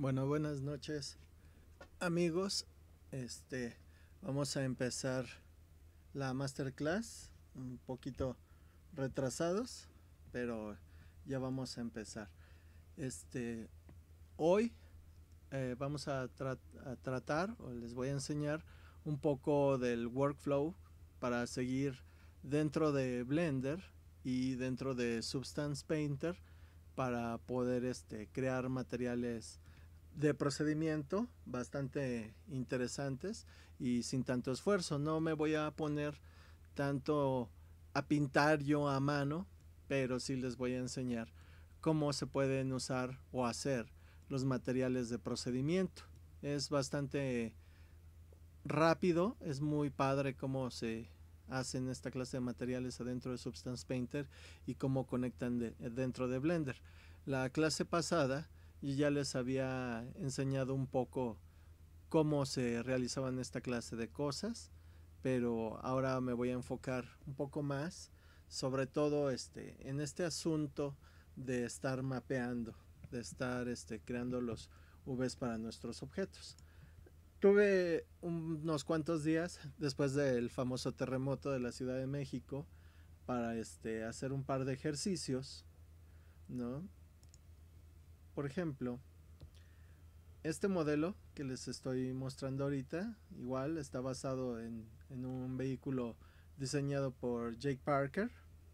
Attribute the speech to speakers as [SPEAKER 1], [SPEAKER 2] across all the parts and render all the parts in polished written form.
[SPEAKER 1] Bueno, buenas noches, amigos. Este, Vamos a empezar la masterclass, un poquito retrasados, pero ya vamos a empezar. Este, Hoy vamos a tratar, o les voy a enseñar un poco del workflow para seguir dentro de Blender y dentro de Substance Painter para poder crear materiales de procedimiento bastante interesantes y sin tanto esfuerzo. No me voy a poner tanto a pintar yo a mano, pero sí les voy a enseñar cómo se pueden usar o hacer los materiales de procedimiento. Es bastante rápido, es muy padre cómo se hacen esta clase de materiales adentro de Substance Painter y cómo conectan dentro de Blender. La clase pasada yo ya les había enseñado un poco cómo se realizaban esta clase de cosas, pero ahora me voy a enfocar un poco más, sobre todo en este asunto de estar mapeando, de estar creando los Vs para nuestros objetos. Tuve unos cuantos días después del famoso terremoto de la Ciudad de México para hacer un par de ejercicios, ¿no? Por ejemplo, este modelo que les estoy mostrando ahorita, igual está basado en un vehículo diseñado por Jake Parker.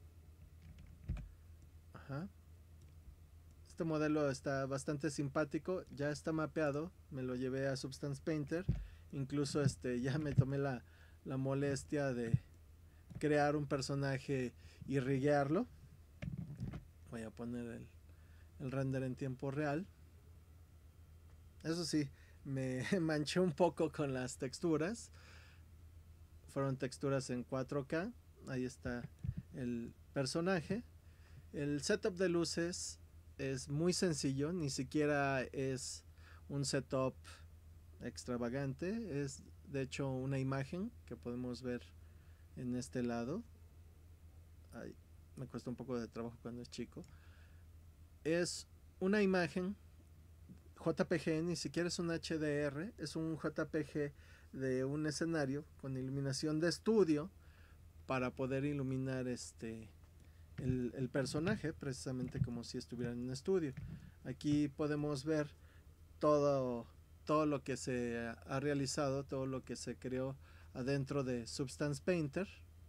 [SPEAKER 1] Ajá. Este modelo está bastante simpático, ya está mapeado, me lo llevé a Substance Painter, incluso ya me tomé la molestia de crear un personaje y riguearlo. Voy a poner el render en tiempo real. Eso sí, me manché un poco con las texturas. Fueron texturas en 4K. Ahí está el personaje. El setup de luces es muy sencillo, ni siquiera es un setup extravagante. Es de hecho una imagen que podemos ver en este lado. Ay, me cuesta un poco de trabajo cuando es chico. Es una imagen JPG, ni siquiera es un HDR, es un JPG de un escenario con iluminación de estudio para poder iluminar el personaje, precisamente como si estuviera en un estudio. Aquí podemos ver todo, todo lo que se ha realizado, todo lo que se creó adentro de Substance Painter.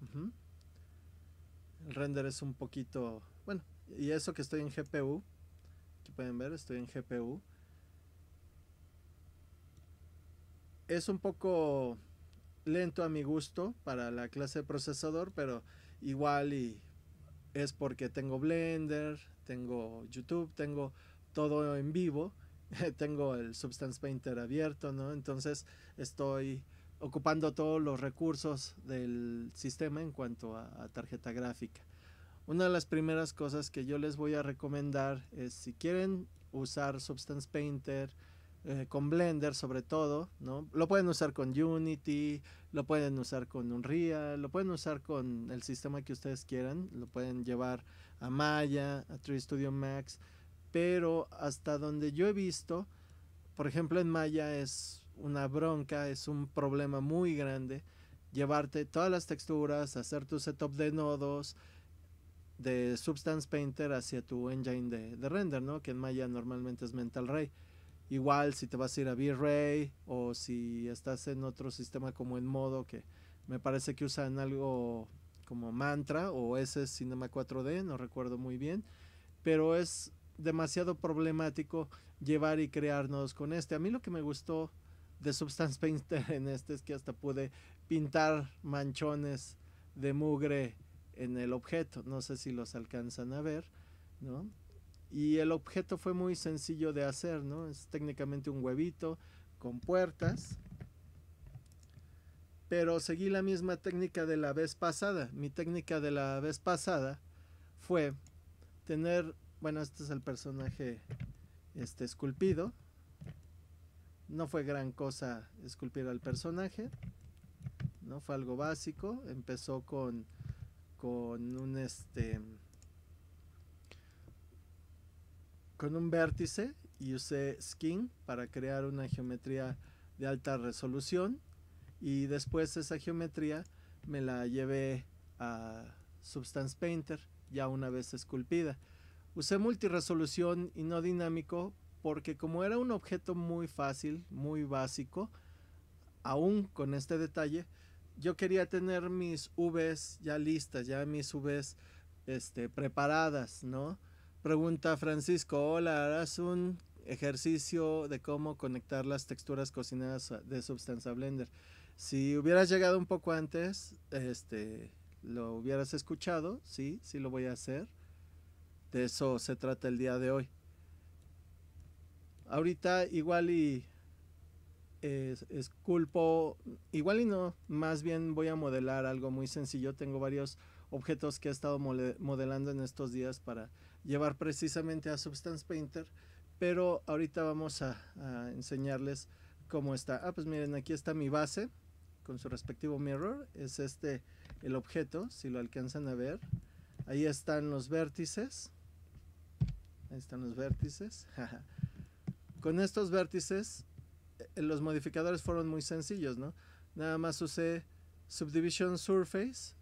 [SPEAKER 1] El render es un poquito, bueno, y eso que estoy en GPU, aquí pueden ver, estoy en GPU. Es un poco lento a mi gusto para la clase de procesador, pero igual y es porque tengo Blender, tengo YouTube, tengo todo en vivo, tengo el Substance Painter abierto, ¿no? Entonces estoy ocupando todos los recursos del sistema en cuanto a tarjeta gráfica. Una de las primeras cosas que yo les voy a recomendar es, si quieren usar Substance Painter con Blender sobre todo, ¿no? Lo pueden usar con Unity, lo pueden usar con Unreal, lo pueden usar con el sistema que ustedes quieran, lo pueden llevar a Maya, a 3 Studio Max, pero hasta donde yo he visto, por ejemplo en Maya es una bronca, es un problema muy grande llevarte todas las texturas, hacer tu setup de nodos de Substance Painter hacia tu engine de render, ¿no? Que en Maya normalmente es Mental Ray. Igual si te vas a ir a V-Ray o si estás en otro sistema como en modo, que me parece que usan algo como Mantra o ese es Cinema 4D, no recuerdo muy bien, pero es demasiado problemático llevar y crear nodos con este. A mí lo que me gustó de Substance Painter en este es que hasta pude pintar manchones de mugre en el objeto, no sé si los alcanzan a ver, ¿no? Y el objeto fue muy sencillo de hacer, ¿no? Es técnicamente un huevito con puertas, pero seguí la misma técnica de la vez pasada. Mi técnica de la vez pasada fue tener, bueno, este es el personaje esculpido. No fue gran cosa esculpir al personaje, no fue algo básico. Empezó con un con un vértice y usé Skin para crear una geometría de alta resolución, y después esa geometría me la llevé a Substance Painter ya una vez esculpida. Usé multiresolución y no dinámico porque como era un objeto muy fácil, muy básico, aún con este detalle, yo quería tener mis Vs ya listas, ya mis Vs preparadas, ¿no? Pregunta Francisco, hola, ¿harás un ejercicio de cómo conectar las texturas cocinadas de Substance a Blender? Si hubieras llegado un poco antes, lo hubieras escuchado, sí, sí lo voy a hacer. De eso se trata el día de hoy. Ahorita igual y esculpo, igual y no, más bien voy a modelar algo muy sencillo. Tengo varios objetos que he estado modelando en estos días para llevar precisamente a Substance Painter, pero ahorita vamos a enseñarles cómo está. Pues miren, aquí está mi base con su respectivo mirror. Es el objeto, si lo alcanzan a ver. Ahí están los vértices. Ahí están los vértices. Con estos vértices los modificadores fueron muy sencillos, ¿no? Nada más usé Subdivision Surface,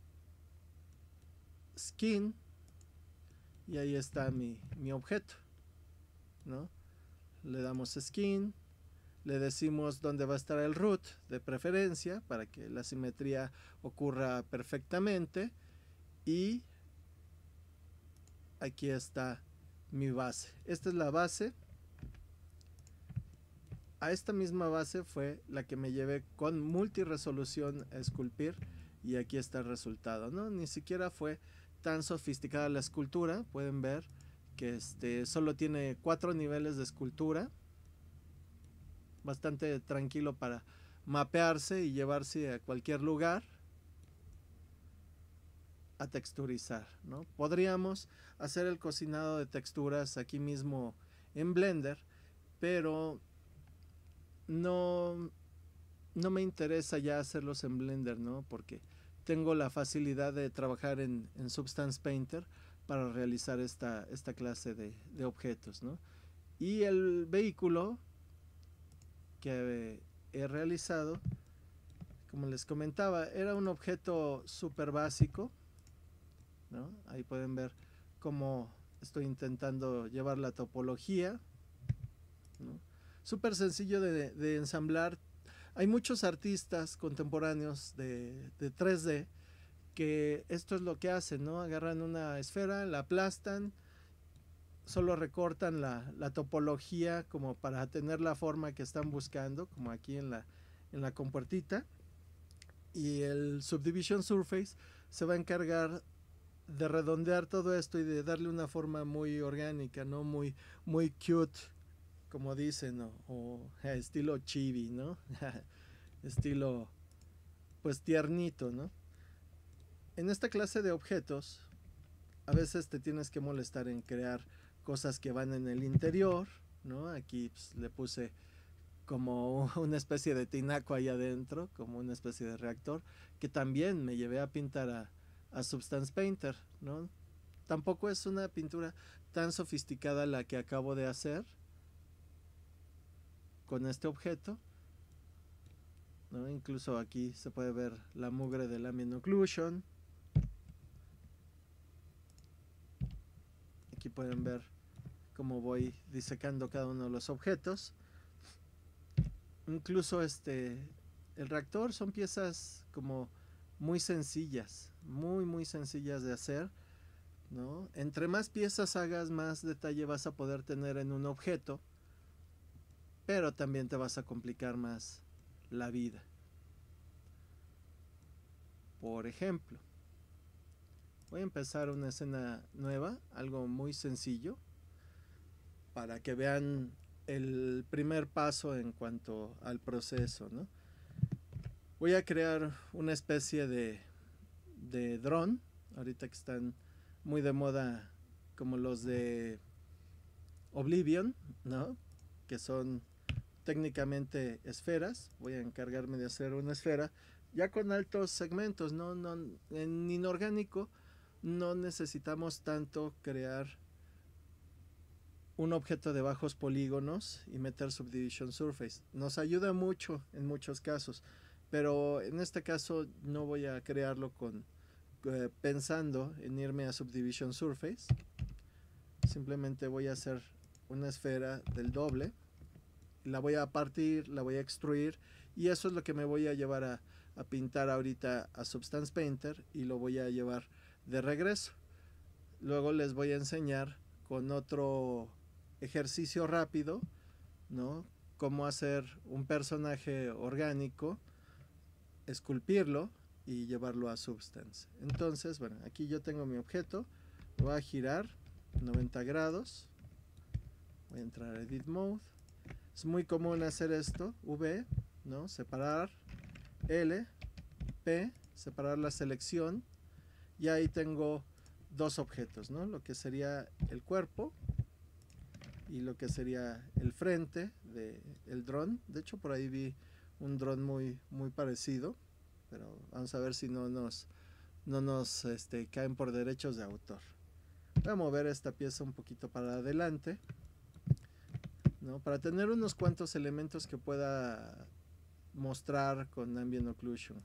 [SPEAKER 1] Skin, y ahí está mi objeto, ¿no? Le damos Skin, le decimos dónde va a estar el root de preferencia para que la simetría ocurra perfectamente, y aquí está mi base. Esta es la base. A esta misma base fue la que me llevé con multiresolución a esculpir, y aquí está el resultado, ¿no? Ni siquiera fue tan sofisticada la escultura. Pueden ver que solo tiene 4 niveles de escultura, bastante tranquilo para mapearse y llevarse a cualquier lugar a texturizar, ¿no? Podríamos hacer el cocinado de texturas aquí mismo en Blender, pero no me interesa ya hacerlos en Blender, ¿no? Porque tengo la facilidad de trabajar en Substance Painter para realizar esta clase de objetos, ¿no? Y el vehículo que he realizado, como les comentaba, era un objeto súper básico, ¿no? Ahí pueden ver cómo estoy intentando llevar la topología, ¿no? Súper sencillo de ensamblar. Hay muchos artistas contemporáneos de 3D que esto es lo que hacen, ¿no? Agarran una esfera, la aplastan, solo recortan la topología como para tener la forma que están buscando, como aquí en la compuertita, y el Subdivision Surface se va a encargar de redondear todo esto y de darle una forma muy orgánica, ¿no? Muy cute, como dicen, o estilo chibi, ¿no? Estilo pues tiernito, ¿no? En esta clase de objetos a veces te tienes que molestar en crear cosas que van en el interior, ¿no? Aquí pues, le puse como una especie de tinaco ahí adentro, como una especie de reactor, que también me llevé a pintar a Substance Painter, ¿no? Tampoco es una pintura tan sofisticada la que acabo de hacer con este objeto, ¿no? Incluso aquí se puede ver la mugre del Ambient Occlusion. Aquí pueden ver cómo voy disecando cada uno de los objetos. Incluso el reactor son piezas como muy sencillas, muy sencillas de hacer, ¿no? Entre más piezas hagas, más detalle vas a poder tener en un objeto, pero también te vas a complicar más la vida. Por ejemplo, voy a empezar una escena nueva, algo muy sencillo, para que vean el primer paso en cuanto al proceso, ¿no? Voy a crear una especie de dron, ahorita que están muy de moda, como los de Oblivion, ¿no? Que son técnicamente esferas. Voy a encargarme de hacer una esfera ya con altos segmentos, ¿no? En inorgánico no necesitamos tanto crear un objeto de bajos polígonos y meter Subdivision Surface. Nos ayuda mucho en muchos casos, pero en este caso no voy a crearlo pensando en irme a Subdivision Surface. Simplemente voy a hacer una esfera del doble, la voy a partir, la voy a extruir, y eso es lo que me voy a llevar a pintar ahorita a Substance Painter, y lo voy a llevar de regreso. Luego les voy a enseñar con otro ejercicio rápido, ¿no?, cómo hacer un personaje orgánico, esculpirlo y llevarlo a Substance. Entonces, bueno, aquí yo tengo mi objeto, lo voy a girar 90 grados, voy a entrar a Edit Mode. Es muy común hacer esto, V, ¿no?, separar, L, P, separar la selección, y ahí tengo dos objetos, ¿no?, lo que sería el cuerpo y lo que sería el frente del dron. De hecho, por ahí vi un dron muy parecido, pero vamos a ver si no nos caen por derechos de autor. Voy a mover esta pieza un poquito para adelante, ¿no?, para tener unos cuantos elementos que pueda mostrar con Ambient Occlusion.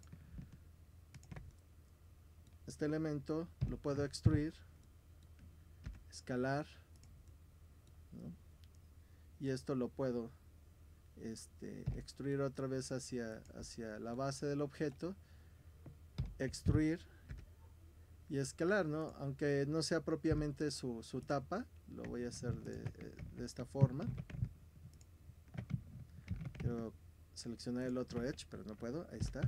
[SPEAKER 1] Este elemento lo puedo extruir, escalar, ¿no?, y esto lo puedo extruir otra vez hacia la base del objeto, extruir y escalar, ¿no?, aunque no sea propiamente su tapa. Lo voy a hacer de esta forma. Quiero seleccionar el otro edge, pero no puedo. Ahí está. Un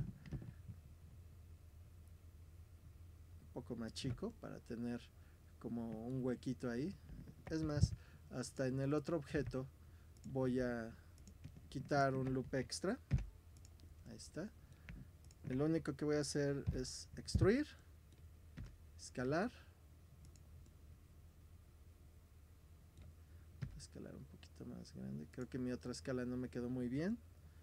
[SPEAKER 1] poco más chico para tener como un huequito ahí. Es más, hasta en el otro objeto voy a quitar un loop extra. Ahí está. Lo único que voy a hacer es extruir, escalar, un poquito más grande. Creo que mi otra escala no me quedó muy bien,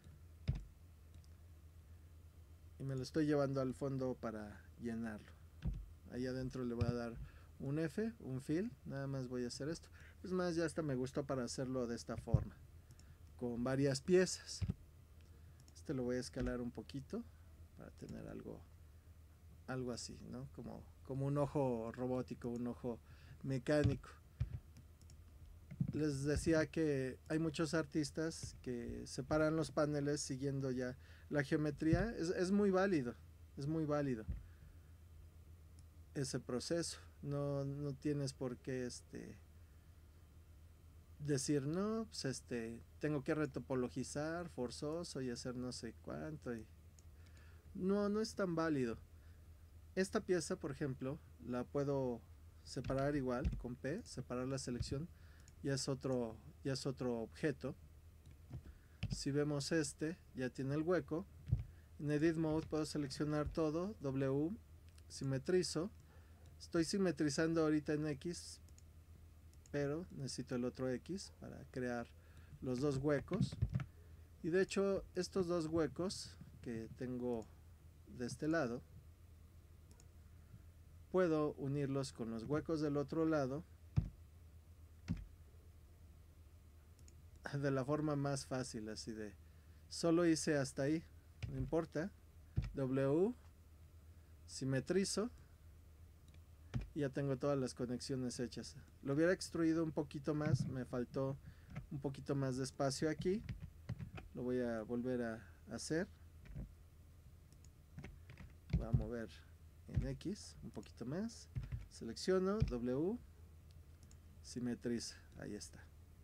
[SPEAKER 1] y me lo estoy llevando al fondo para llenarlo. Ahí adentro le voy a dar un F, un fill. Nada más voy a hacer esto. Es más, ya hasta me gustó para hacerlo de esta forma, con varias piezas. Este lo voy a escalar un poquito para tener algo así, ¿no?, como un ojo robótico, un ojo mecánico. Les decía que hay muchos artistas que separan los paneles siguiendo ya la geometría. Es muy válido, ese proceso. No tienes por qué decir, no, pues tengo que retopologizar forzoso y hacer no sé cuánto. No es tan válido. Esta pieza, por ejemplo, la puedo separar igual con P, separar la selección. Ya es otro objeto. Si vemos ya tiene el hueco. En Edit Mode puedo seleccionar todo, W, simetrizo. Estoy simetrizando ahorita en X, pero necesito el otro X para crear los dos huecos. Y de hecho, estos dos huecos que tengo de este lado, puedo unirlos con los huecos del otro lado de la forma más fácil, así de solo hice hasta ahí, no importa. W, simetrizo, y ya tengo todas las conexiones hechas. Lo hubiera extruido un poquito más, me faltó un poquito más de espacio aquí. Lo voy a volver a hacer. Voy a mover en X un poquito más, selecciono, W, simetriza. Ahí está.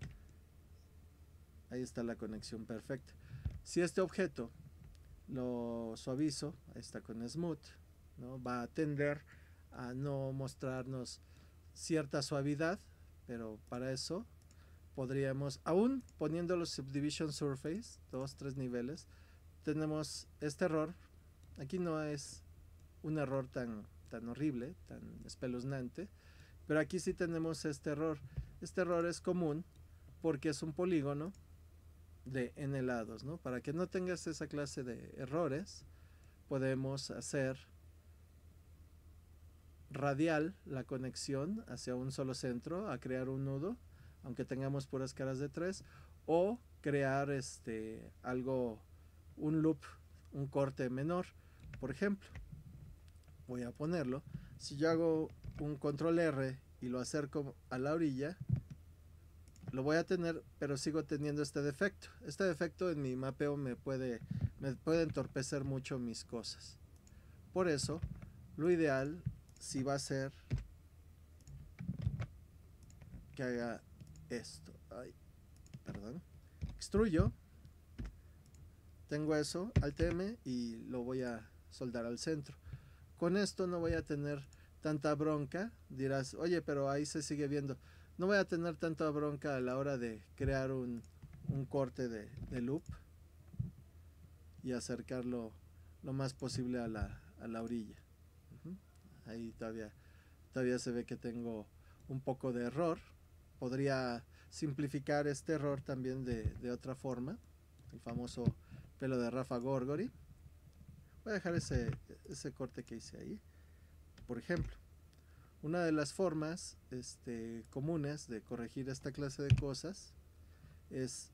[SPEAKER 1] Ahí está la conexión perfecta. Si este objeto lo suavizo, ahí está con Smooth, ¿no?, va a tender a no mostrarnos cierta suavidad, pero para eso podríamos, aún poniendo los Subdivision Surface, 2-3 niveles, tenemos este error. Aquí no es un error tan horrible, tan espeluznante, pero aquí sí tenemos este error. Este error es común porque es un polígono de n lados, ¿no? Para que no tengas esa clase de errores, podemos hacer radial la conexión hacia un solo centro, a crear un nudo, aunque tengamos puras caras de 3, o crear algo, un loop, un corte menor. Por ejemplo, voy a ponerlo, si yo hago un control R y lo acerco a la orilla, lo voy a tener, pero sigo teniendo este defecto. Este defecto en mi mapeo me puede entorpecer mucho mis cosas. Por eso, lo ideal, si va a ser que haga esto. Ay, perdón. Extruyo. Tengo eso, Alt M, y lo voy a soldar al centro. Con esto no voy a tener tanta bronca. Dirás, oye, pero ahí se sigue viendo. No voy a tener tanta bronca a la hora de crear un corte de loop y acercarlo lo más posible a la orilla. Ahí todavía se ve que tengo un poco de error. Podría simplificar este error también de otra forma. El famoso pelo de Rafa Gorgori. Voy a dejar ese corte que hice ahí. Por ejemplo, una de las formas comunes de corregir esta clase de cosas es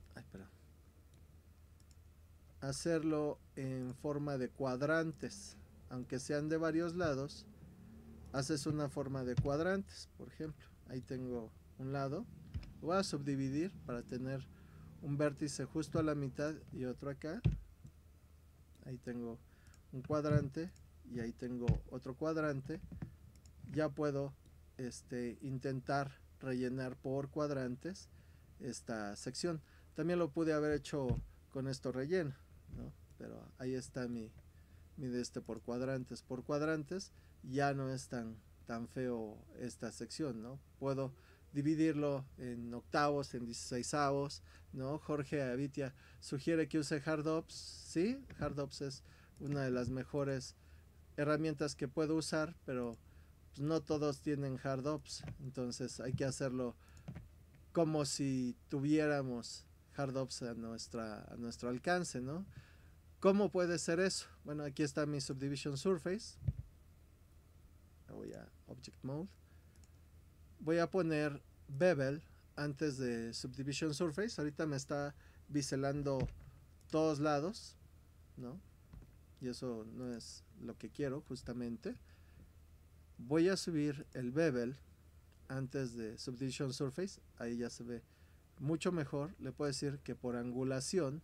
[SPEAKER 1] hacerlo en forma de cuadrantes. Aunque sean de varios lados, haces una forma de cuadrantes. Por ejemplo, ahí tengo un lado, lo voy a subdividir para tener un vértice justo a la mitad y otro acá. Ahí tengo un cuadrante y ahí tengo otro cuadrante. Ya puedo intentar rellenar por cuadrantes esta sección. También lo pude haber hecho con esto relleno, ¿no? Pero ahí está mi de por cuadrantes. Por cuadrantes ya no es tan feo esta sección, ¿no? Puedo dividirlo en octavos, en 16avos, ¿no? Jorge Avitia sugiere que use HardOps. Sí, HardOps es una de las mejores herramientas que puedo usar, pero pues no todos tienen HardOps, entonces hay que hacerlo como si tuviéramos HardOps a nuestro alcance, ¿no? ¿Cómo puede ser eso? Bueno, aquí está mi Subdivision Surface. Voy a Object Mode. Voy a poner Bevel antes de Subdivision Surface. Ahorita me está biselando todos lados, ¿no? Y eso no es lo que quiero justamente. Voy a subir el Bevel antes de Subdivision Surface. Ahí ya se ve mucho mejor. Le puedo decir que por angulación.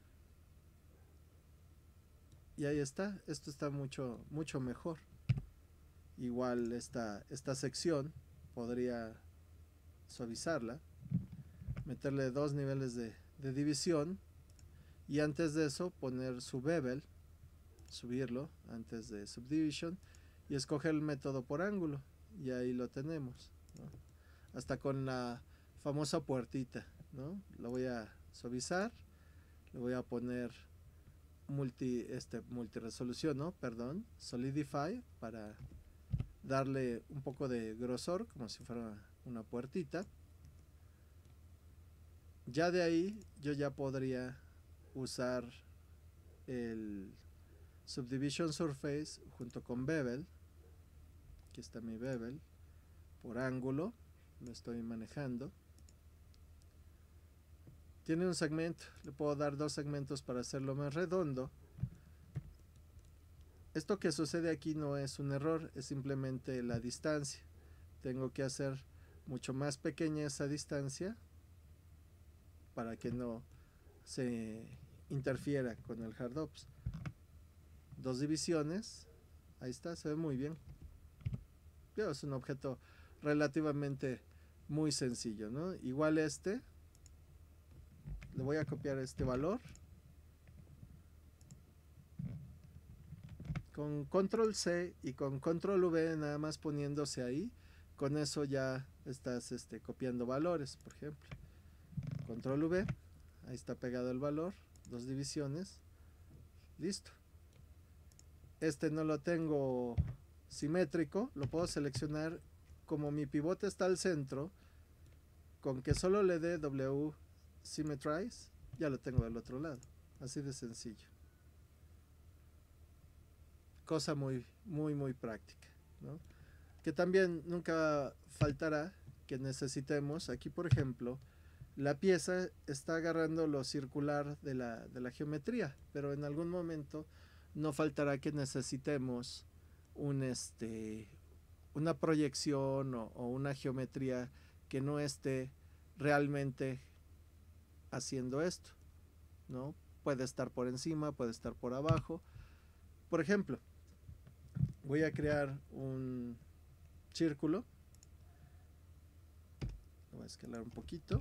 [SPEAKER 1] Y ahí está, esto está mucho mejor. Igual esta sección podría suavizarla, meterle 2 niveles de división y antes de eso poner su bevel, subirlo antes de subdivision y escoger el método por ángulo y ahí lo tenemos, ¿no? Hasta con la famosa puertita, ¿no? Lo voy a suavizar, le voy a poner multiresolución, ¿no? Perdón, Solidify para darle un poco de grosor como si fuera una puertita. Ya de ahí yo ya podría usar el Subdivision Surface junto con Bevel. Aquí está mi Bevel por ángulo, lo estoy manejando. Tiene un segmento, le puedo dar 2 segmentos para hacerlo más redondo. Esto que sucede aquí no es un error, es simplemente la distancia. Tengo que hacer mucho más pequeña esa distancia para que no se interfiera con el HardOps. 2 divisiones, ahí está, se ve muy bien. Pero es un objeto relativamente muy sencillo, ¿no? Igual le voy a copiar este valor. Con control C y con control V nada más poniéndose ahí, con eso ya estás copiando valores. Por ejemplo, control V, ahí está pegado el valor, 2 divisiones, listo. No lo tengo simétrico, lo puedo seleccionar. Como mi pivote está al centro, con que solo le dé W Symmetrize, ya lo tengo del otro lado, así de sencillo. Cosa muy práctica, ¿no? Que también nunca faltará que necesitemos. Aquí, por ejemplo, la pieza está agarrando lo circular de la geometría, pero en algún momento no faltará que necesitemos una proyección o una geometría que no esté realmente haciendo esto, ¿no? Puede estar por encima, puede estar por abajo. Por ejemplo, voy a crear un círculo. Lo voy a escalar un poquito.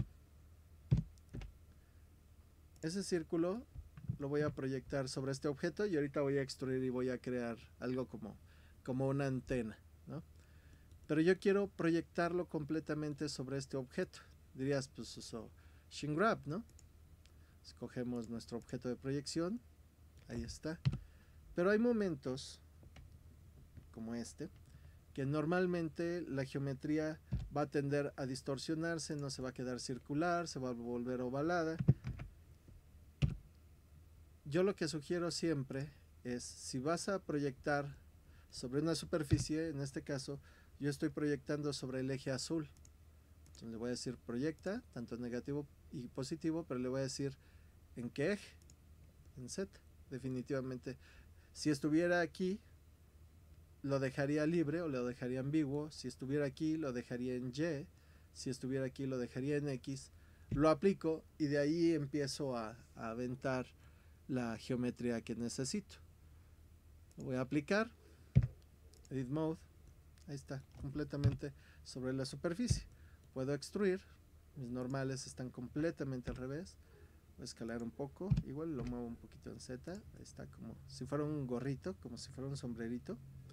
[SPEAKER 1] Ese círculo lo voy a proyectar sobre este objeto y ahorita voy a extruir y voy a crear algo como una antena, ¿no? Pero yo quiero proyectarlo completamente sobre este objeto. Dirías, pues eso, Shin Grab, ¿no? Escogemos nuestro objeto de proyección. Ahí está. Pero hay momentos, como este, que normalmente la geometría va a tender a distorsionarse, no se va a quedar circular, se va a volver ovalada. Yo lo que sugiero siempre es, si vas a proyectar sobre una superficie, en este caso, yo estoy proyectando sobre el eje azul. Entonces le voy a decir proyecta, tanto negativo y positivo, pero le voy a decir en qué eje, en Z, definitivamente. Si estuviera aquí, lo dejaría libre o lo dejaría ambiguo. Si estuviera aquí, lo dejaría en Y. Si estuviera aquí, lo dejaría en X. Lo aplico y de ahí empiezo a aventar la geometría que necesito. Lo voy a aplicar. Edit Mode. Ahí está, completamente sobre la superficie. Puedo extruir. Mis normales están completamente al revés. Voy a escalar un poco. Igual lo muevo un poquito en Z. Ahí está, como si fuera un gorrito, como si fuera un sombrerito.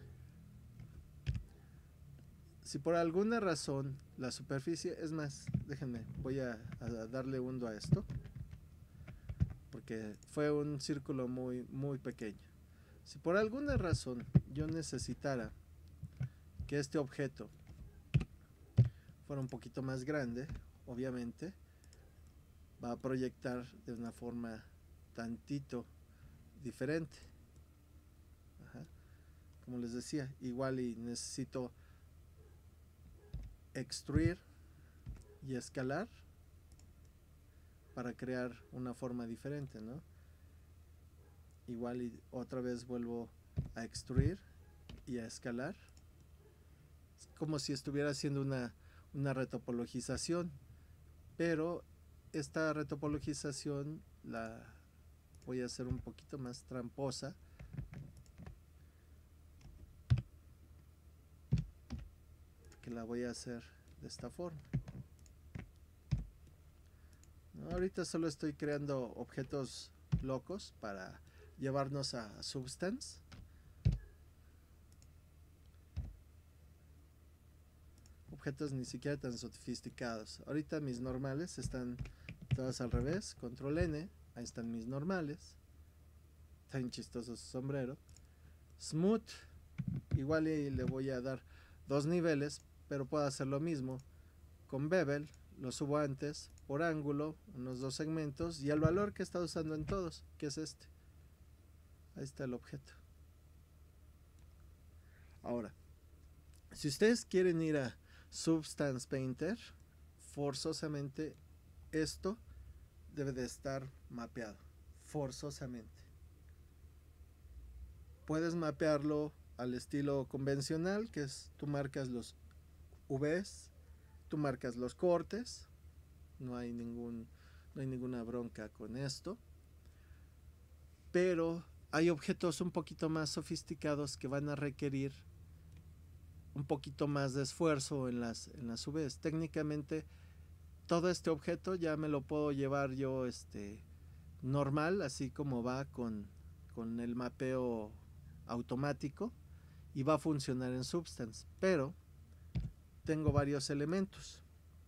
[SPEAKER 1] Si por alguna razón la superficie, es más, déjenme, voy a darle hundo a esto, porque fue un círculo muy pequeño. Si por alguna razón yo necesitara que este objeto fuera un poquito más grande, obviamente va a proyectar de una forma tantito diferente. Ajá. Como les decía, igual y necesito extruir y escalar para crear una forma diferente, ¿no? Igual y otra vez vuelvo a extruir y a escalar. Es como si estuviera haciendo una retopologización, pero esta retopologización la voy a hacer un poquito más tramposa. Que la voy a hacer de esta forma. No, ahorita solo estoy creando objetos locos para llevarnos a Substance. Objetos ni siquiera tan sofisticados. Ahorita mis normales están todas al revés. Control N. Ahí están mis normales. Está bien chistoso su sombrero. Smooth. Igual y le voy a dar 2 niveles, pero puedo hacer lo mismo con Bevel. Lo subo antes por ángulo, unos 2 segmentos, y el valor que está usando en todos, que es este. Ahí está el objeto. Ahora, si ustedes quieren ir a Substance Painter, forzosamente esto debe de estar mapeado, forzosamente. Puedes mapearlo al estilo convencional, que es tú marcas los V's, tú marcas los cortes, no hay ninguna bronca con esto, pero hay objetos un poquito más sofisticados que van a requerir un poquito más de esfuerzo en las V's. Técnicamente todo este objeto ya me lo puedo llevar yo normal, así como va con el mapeo automático, y va a funcionar en Substance, pero tengo varios elementos.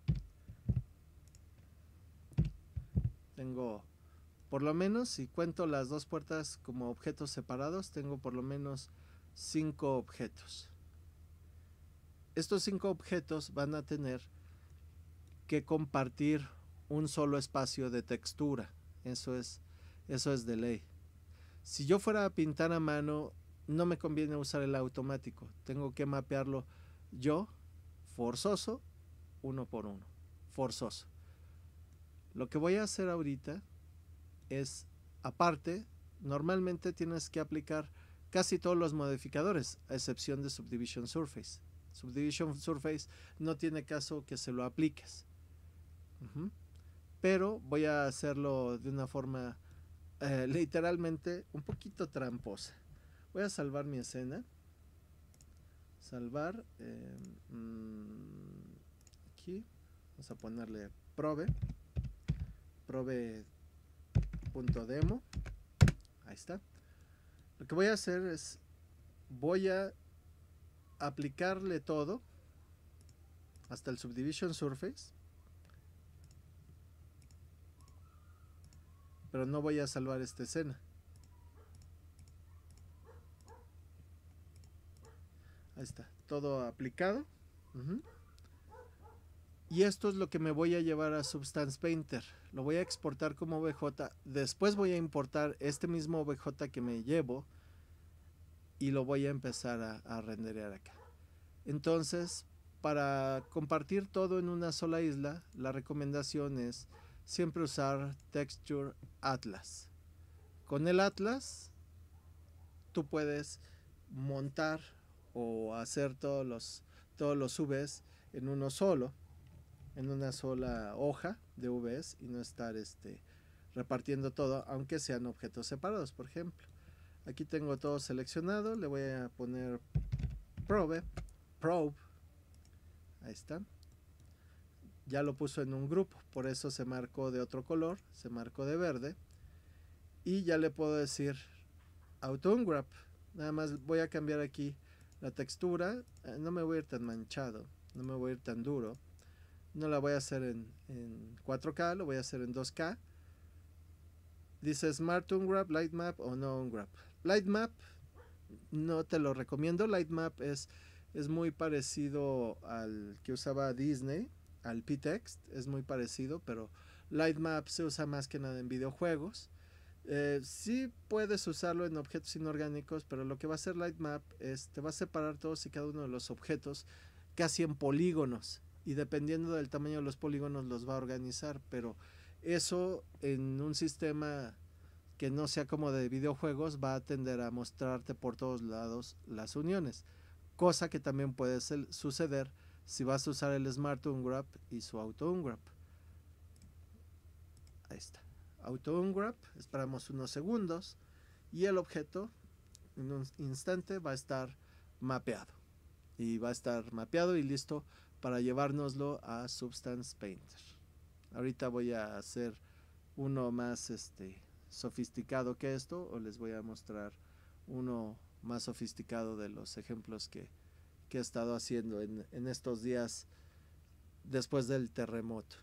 [SPEAKER 1] Tengo, por lo menos, si cuento las 2 puertas como objetos separados, tengo por lo menos 5 objetos. Estos 5 objetos van a tener que compartir un solo espacio de textura. Eso es de ley. Si yo fuera a pintar a mano, no me conviene usar el automático. Tengo que mapearlo yo, forzoso, uno por uno, forzoso. Lo que voy a hacer ahorita es, aparte, normalmente tienes que aplicar casi todos los modificadores, a excepción de Subdivision Surface. Subdivision Surface no tiene caso que se lo apliques. Pero voy a hacerlo de una forma literalmente un poquito tramposa. Voy a salvar mi escena. Salvar. Aquí. Vamos a ponerle probe. Probe.demo. Ahí está. Lo que voy a hacer es, voy a aplicarle todo hasta el Subdivision Surface, pero no voy a salvar esta escena. Ahí está, todo aplicado. Y esto es lo que me voy a llevar a Substance Painter. Lo voy a exportar como OBJ. Después voy a importar este mismo OBJ que me llevo y lo voy a empezar a renderear acá. Entonces, para compartir todo en una sola isla, la recomendación es siempre usar Texture Atlas. Con el Atlas, tú puedes montar o hacer todos los UVs en uno solo, en una sola hoja de UVs, y no estar repartiendo todo, aunque sean objetos separados. Por ejemplo, aquí tengo todo seleccionado, le voy a poner probe, ahí está. Ya lo puso en un grupo, por eso se marcó de otro color, se marcó de verde. Y ya le puedo decir Auto Unwrap. Nada más voy a cambiar aquí la textura. No me voy a ir tan manchado, no me voy a ir tan duro. No la voy a hacer en 4K, lo voy a hacer en 2K. Dice Smart Unwrap, Light Map o no Unwrap. Light Map no te lo recomiendo. Light Map es muy parecido al que usaba Disney, al PText, es muy parecido, pero Light Map se usa más que nada en videojuegos. Sí puedes usarlo en objetos inorgánicos, pero lo que va a hacer Light Map es te va a separar todos y cada uno de los objetos casi en polígonos, y dependiendo del tamaño de los polígonos los va a organizar, pero eso en un sistema que no sea como de videojuegos va a tender a mostrarte por todos lados las uniones, cosa que también puede suceder si vas a usar el Smart Unwrap y su Auto Unwrap. Ahí está, Auto Unwrap, esperamos unos segundos y el objeto en un instante va a estar mapeado, y va a estar mapeado y listo para llevárnoslo a Substance Painter. Ahorita voy a hacer uno más sofisticado que esto, o les voy a mostrar uno más sofisticado de los ejemplos que he estado haciendo en estos días después del terremoto.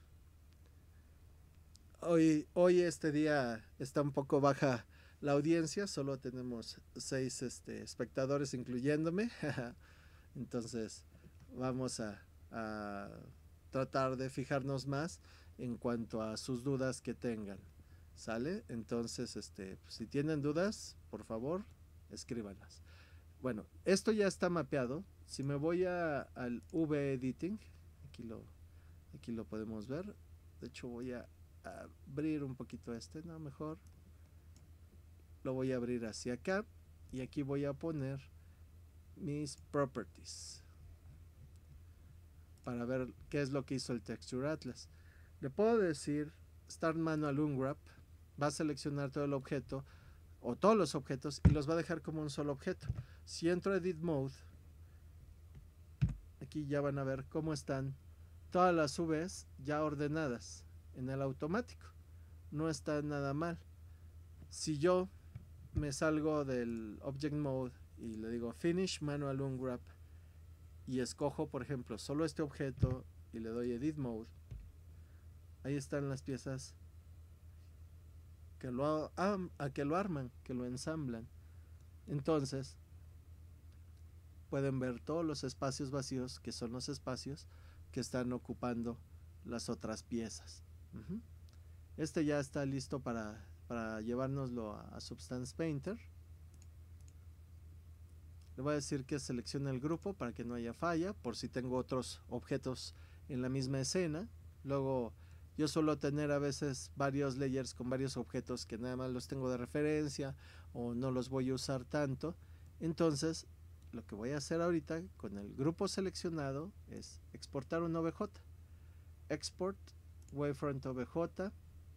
[SPEAKER 1] Hoy este día está un poco baja la audiencia, solo tenemos 6 espectadores incluyéndome. Entonces vamos a tratar de fijarnos más en cuanto a sus dudas que tengan. ¿Sale? Entonces, si tienen dudas, por favor, escríbanlas. Bueno, esto ya está mapeado. Si me voy al V-Editing, aquí lo podemos ver. De hecho, voy a abrir un poquito no, mejor. Lo voy a abrir hacia acá. Y aquí voy a poner mis properties para ver qué es lo que hizo el Texture Atlas. Le puedo decir Start Manual Unwrap, va a seleccionar todo el objeto o todos los objetos y los va a dejar como un solo objeto. Si entro a Edit Mode, aquí ya van a ver cómo están todas las UVs ya ordenadas en el automático. No está nada mal. Si yo me salgo del Object Mode y le digo Finish Manual Unwrap y escojo, por ejemplo, solo este objeto y le doy Edit Mode, ahí están las piezas que lo arman, que lo ensamblan. Entonces pueden ver todos los espacios vacíos, que son los espacios que están ocupando las otras piezas. Este ya está listo para llevárnoslo a Substance Painter. Le voy a decir que seleccione el grupo para que no haya falla, por si tengo otros objetos en la misma escena. Luego yo suelo tener a veces varios layers con varios objetos que nada más los tengo de referencia o no los voy a usar tanto. Entonces lo que voy a hacer ahorita con el grupo seleccionado es exportar un OBJ. Export wavefront OBJ,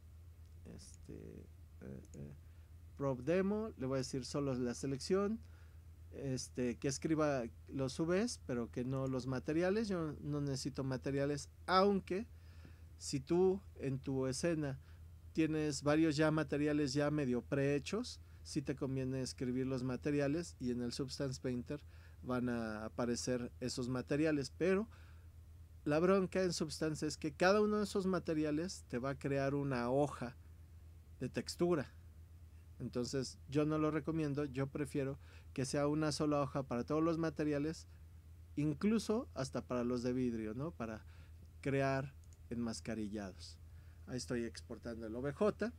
[SPEAKER 1] prop demo, le voy a decir solo la selección, que escriba los UVs pero que no los materiales. Yo no necesito materiales, aunque si tú en tu escena tienes varios ya materiales ya medio prehechos, sí te conviene escribir los materiales y en el Substance Painter van a aparecer esos materiales. Pero la bronca en Substance es que cada uno de esos materiales te va a crear una hoja de textura. Entonces yo no lo recomiendo, yo prefiero que sea una sola hoja para todos los materiales, incluso hasta para los de vidrio, ¿no? Para crear enmascarillados. Ahí estoy exportando el OBJ.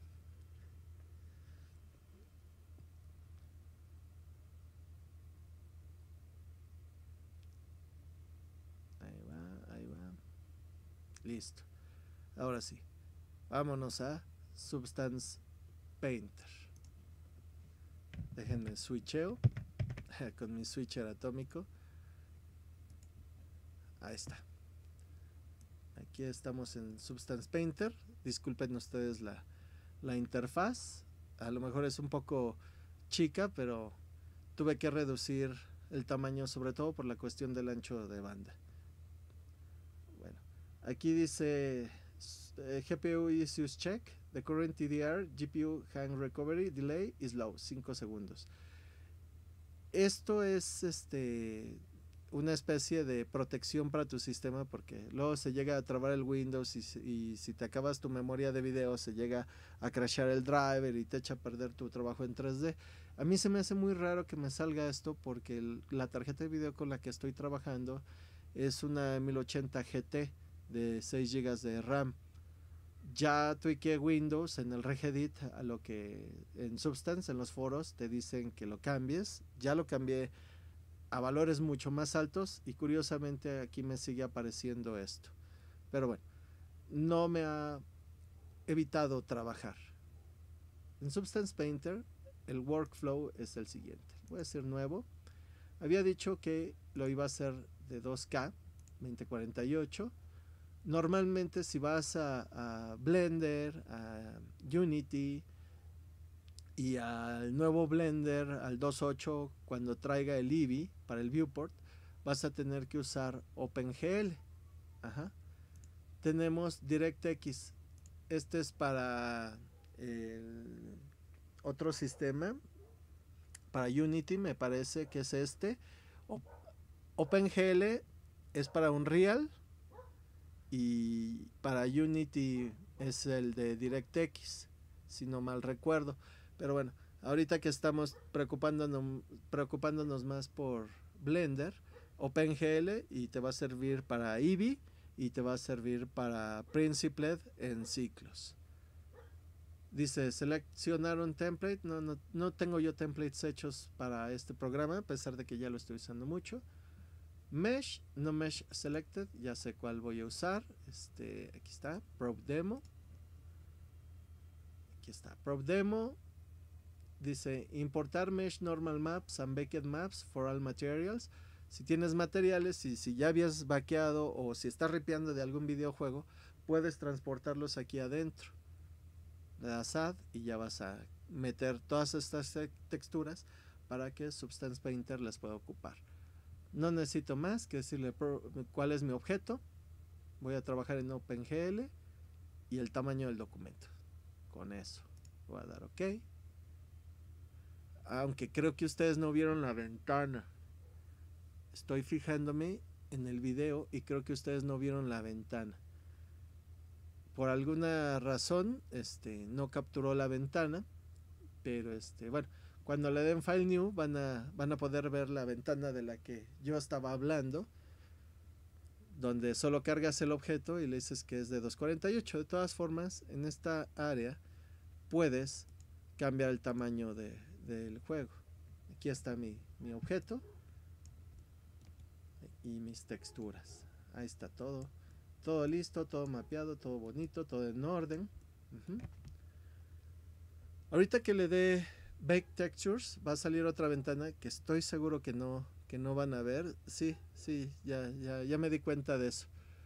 [SPEAKER 1] Ahí va, ahí va. Listo. Ahora sí, vámonos a Substance Painter. Déjenme switcheo con mi switcher atómico. Ahí está. Aquí estamos en Substance Painter. Disculpen ustedes la interfaz. A lo mejor es un poco chica, pero tuve que reducir el tamaño, sobre todo por la cuestión del ancho de banda. Bueno, aquí dice GPU issues check. The current TDR GPU hang recovery delay is low, 5 segundos. Esto es una especie de protección para tu sistema, porque luego se llega a trabar el Windows y si te acabas tu memoria de video se llega a crashar el driver y te echa a perder tu trabajo en 3D. A mí se me hace muy raro que me salga esto porque la tarjeta de video con la que estoy trabajando es una 1080 GT de 6 GB de RAM. Ya tweaké Windows en el Regedit a lo que en Substance, en los foros te dicen que lo cambies. Ya lo cambié a valores mucho más altos y curiosamente aquí me sigue apareciendo esto. Pero bueno, no me ha evitado trabajar. En Substance Painter el workflow es el siguiente. Voy a hacer nuevo. Había dicho que lo iba a hacer de 2K 2048. Normalmente si vas a Blender, a Unity y al nuevo Blender, al 2.8, cuando traiga el Eevee para el viewport, vas a tener que usar OpenGL. Ajá. Tenemos DirectX. Este es para el otro sistema. Para Unity me parece que es este. OpenGL es para Unreal. Y para Unity es el de DirectX, si no mal recuerdo. Pero bueno, ahorita que estamos preocupándonos más por Blender, OpenGL y te va a servir para Eevee y te va a servir para Principled en ciclos. Dice seleccionar un template. No tengo yo templates hechos para este programa, a pesar de que ya lo estoy usando mucho. Mesh, no mesh selected, ya sé cuál voy a usar. Aquí está, Probe Demo. Aquí está, Probe Demo. Dice importar mesh normal maps and baked maps for all materials. Si tienes materiales y si ya habías vaqueado o si estás ripeando de algún videojuego, puedes transportarlos aquí adentro. Le das Add y ya vas a meter todas estas texturas para que Substance Painter las pueda ocupar. No necesito más que decirle cuál es mi objeto. Voy a trabajar en OpenGL y el tamaño del documento. Con eso voy a dar OK. Aunque creo que ustedes no vieron la ventana. Estoy fijándome en el video y creo que ustedes no vieron la ventana. Por alguna razón no capturó la ventana. Pero bueno, cuando le den File New van a poder ver la ventana de la que yo estaba hablando, donde solo cargas el objeto y le dices que es de 248. De todas formas, en esta área puedes cambiar el tamaño del juego. Aquí está mi objeto y mis texturas. Ahí está todo. todo listo, todo mapeado, todo bonito, todo en orden. Ahorita que le dé Bake Textures va a salir otra ventana que estoy seguro que no van a ver. Sí, sí, ya me di cuenta de eso.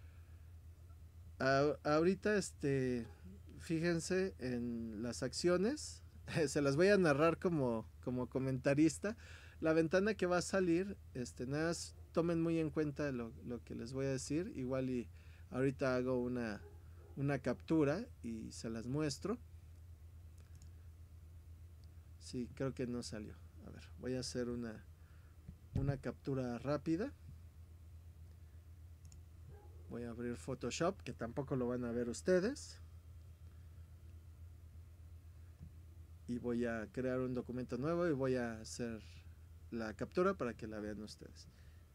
[SPEAKER 1] Ahorita fíjense en las acciones. Se las voy a narrar como comentarista. La ventana que va a salir, nada más tomen muy en cuenta lo que les voy a decir. Igual y ahorita hago una captura y se las muestro. Sí, creo que no salió. A ver, voy a hacer una captura rápida. Voy a abrir Photoshop, que tampoco lo van a ver ustedes. Y voy a crear un documento nuevo y voy a hacer la captura para que la vean ustedes.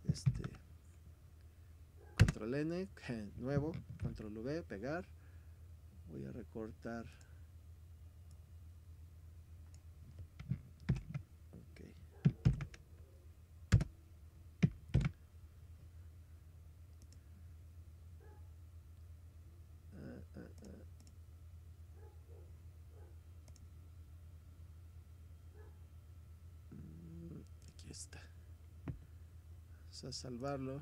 [SPEAKER 1] Control N, nuevo, Control V, pegar. Voy a recortar. Ok. Aquí está. Vamos a salvarlo.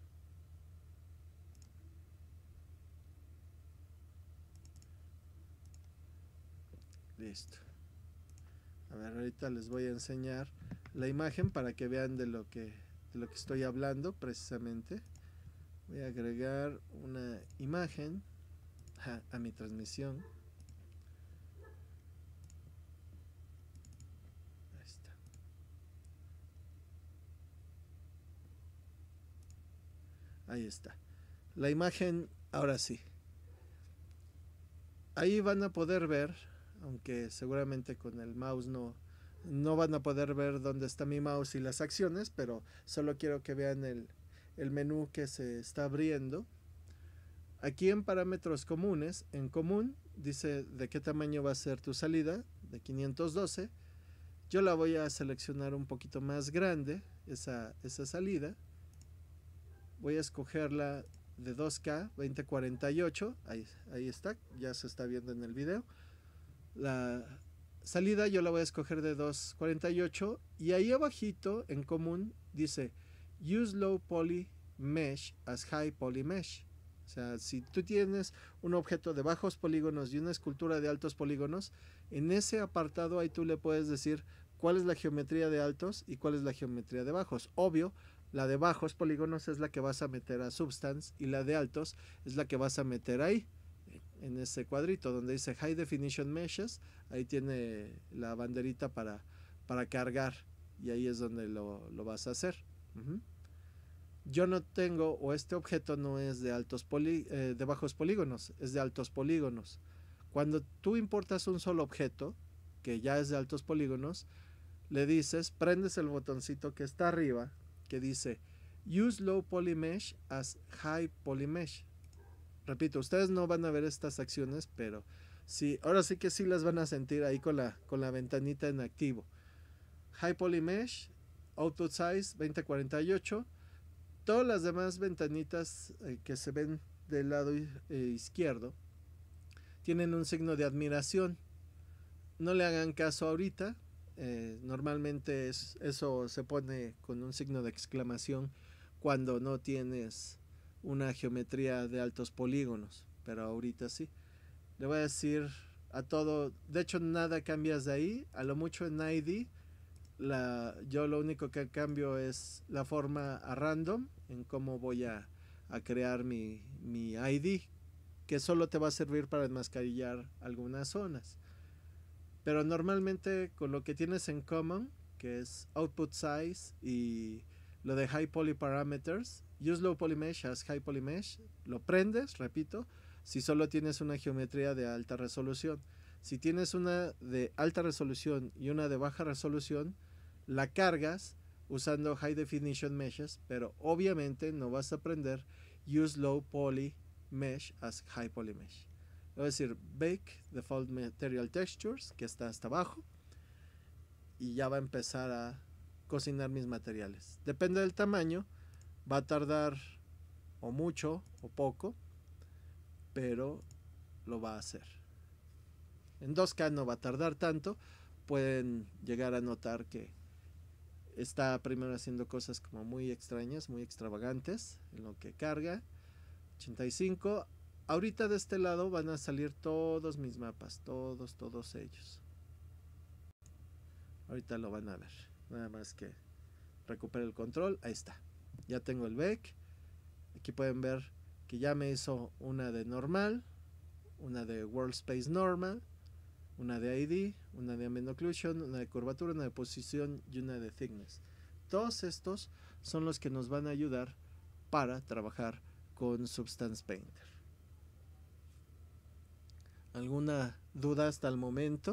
[SPEAKER 1] Listo. A ver, ahorita les voy a enseñar la imagen para que vean de lo que estoy hablando precisamente. Voy a agregar una imagen a mi transmisión. Ahí está. Ahí está. La imagen, ahora sí. Ahí van a poder ver, aunque seguramente con el mouse no van a poder ver dónde está mi mouse y las acciones, pero solo quiero que vean el menú que se está abriendo. Aquí en parámetros comunes, en común, dice de qué tamaño va a ser tu salida, de 512. Yo la voy a seleccionar un poquito más grande, esa salida. Voy a escogerla de 2K 2048. Ahí está, ya se está viendo en el video. La salida yo la voy a escoger de 248 y ahí abajito en común dice Use Low Poly Mesh as High Poly Mesh. O sea, si tú tienes un objeto de bajos polígonos y una escultura de altos polígonos, en ese apartado ahí tú le puedes decir cuál es la geometría de altos y cuál es la geometría de bajos. Obvio, la de bajos polígonos es la que vas a meter a Substance y la de altos es la que vas a meter ahí, en ese cuadrito donde dice High Definition Meshes. Ahí tiene la banderita para cargar y ahí es donde lo vas a hacer. Yo no tengo, o este objeto no es de de bajos polígonos, es de altos polígonos. Cuando tú importas un solo objeto que ya es de altos polígonos, le dices, prendes el botoncito que está arriba que dice Use Low Poly Mesh as High Poly Mesh. Repito, ustedes no van a ver estas acciones, pero sí, ahora sí que sí las van a sentir ahí con la ventanita en activo. High Poly Mesh, Output Size 2048. Todas las demás ventanitas que se ven del lado izquierdo tienen un signo de admiración. No le hagan caso ahorita. Normalmente eso se pone con un signo de exclamación cuando no tienes una geometría de altos polígonos, pero ahorita sí. Le voy a decir a todo, de hecho nada cambias de ahí, a lo mucho en ID, yo lo único que cambio es la forma a random, en cómo voy a crear mi ID, que solo te va a servir para enmascarillar algunas zonas. Pero normalmente con lo que tienes en common, que es output size y lo de high poly parameters, use low poly mesh as high poly mesh, lo prendes, repito, si solo tienes una geometría de alta resolución. Si tienes una de alta resolución y una de baja resolución, la cargas usando high definition meshes, pero obviamente no vas a aprender use low poly mesh as high poly mesh. Voy a decir Bake Default Material Textures, que está hasta abajo, y ya va a empezar a cocinar mis materiales. Depende del tamaño, va a tardar o mucho o poco. pero lo va a hacer. En 2K no va a tardar tanto. Pueden llegar a notar que está primero haciendo cosas como muy extrañas, muy extravagantes en lo que carga. 85. Ahorita de este lado van a salir todos mis mapas, todos ellos. Ahorita lo van a ver. Nada más que recupere el control. Ahí está. Ya tengo el BEC. Aquí pueden ver que ya me hizo una de normal, una de World Space Normal, una de ID, una de Ambient Occlusion, una de curvatura, una de posición y una de thickness. Todos estos son los que nos van a ayudar para trabajar con Substance Painter. ¿Alguna duda hasta el momento?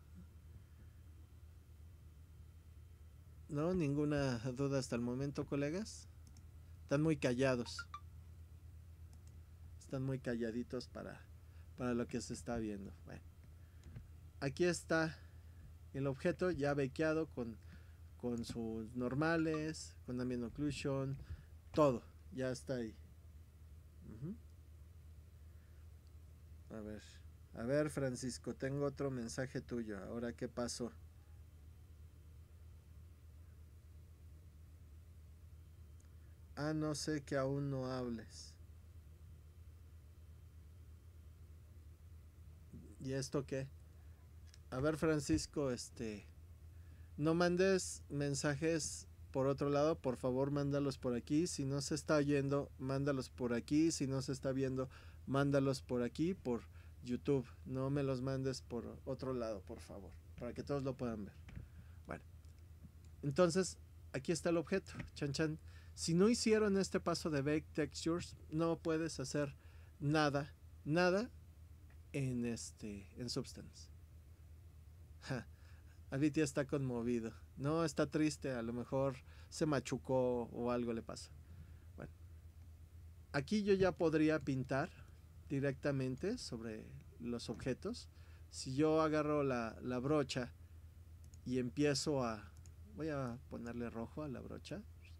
[SPEAKER 1] ¿No? ¿Ninguna duda hasta el momento, colegas? Están muy callados. Están muy calladitos para lo que se está viendo. Bueno, aquí está el objeto ya bequeado con sus normales, con ambient occlusion, todo. Ya está ahí. A ver, Francisco, tengo otro mensaje tuyo. Ahora, ¿qué pasó? Ah, no sé, que aún no hables. ¿Y esto qué? A ver, Francisco, no mandes mensajes por otro lado, por favor, mándalos por aquí. Si no se está oyendo, mándalos por aquí. Si no se está viendo, mándalos por aquí, por YouTube. No me los mandes por otro lado, por favor, para que todos lo puedan ver. Bueno, entonces aquí está el objeto. Chan chan. Si no hicieron este paso de Bake Textures, no puedes hacer nada en Substance. Ja. Aditya está conmovido. No, está triste, a lo mejor se machucó o algo le pasa. Bueno, aquí yo ya podría pintar directamente sobre los objetos. Si yo agarro la brocha y empiezo a... Voy a ponerle rojo a la brocha.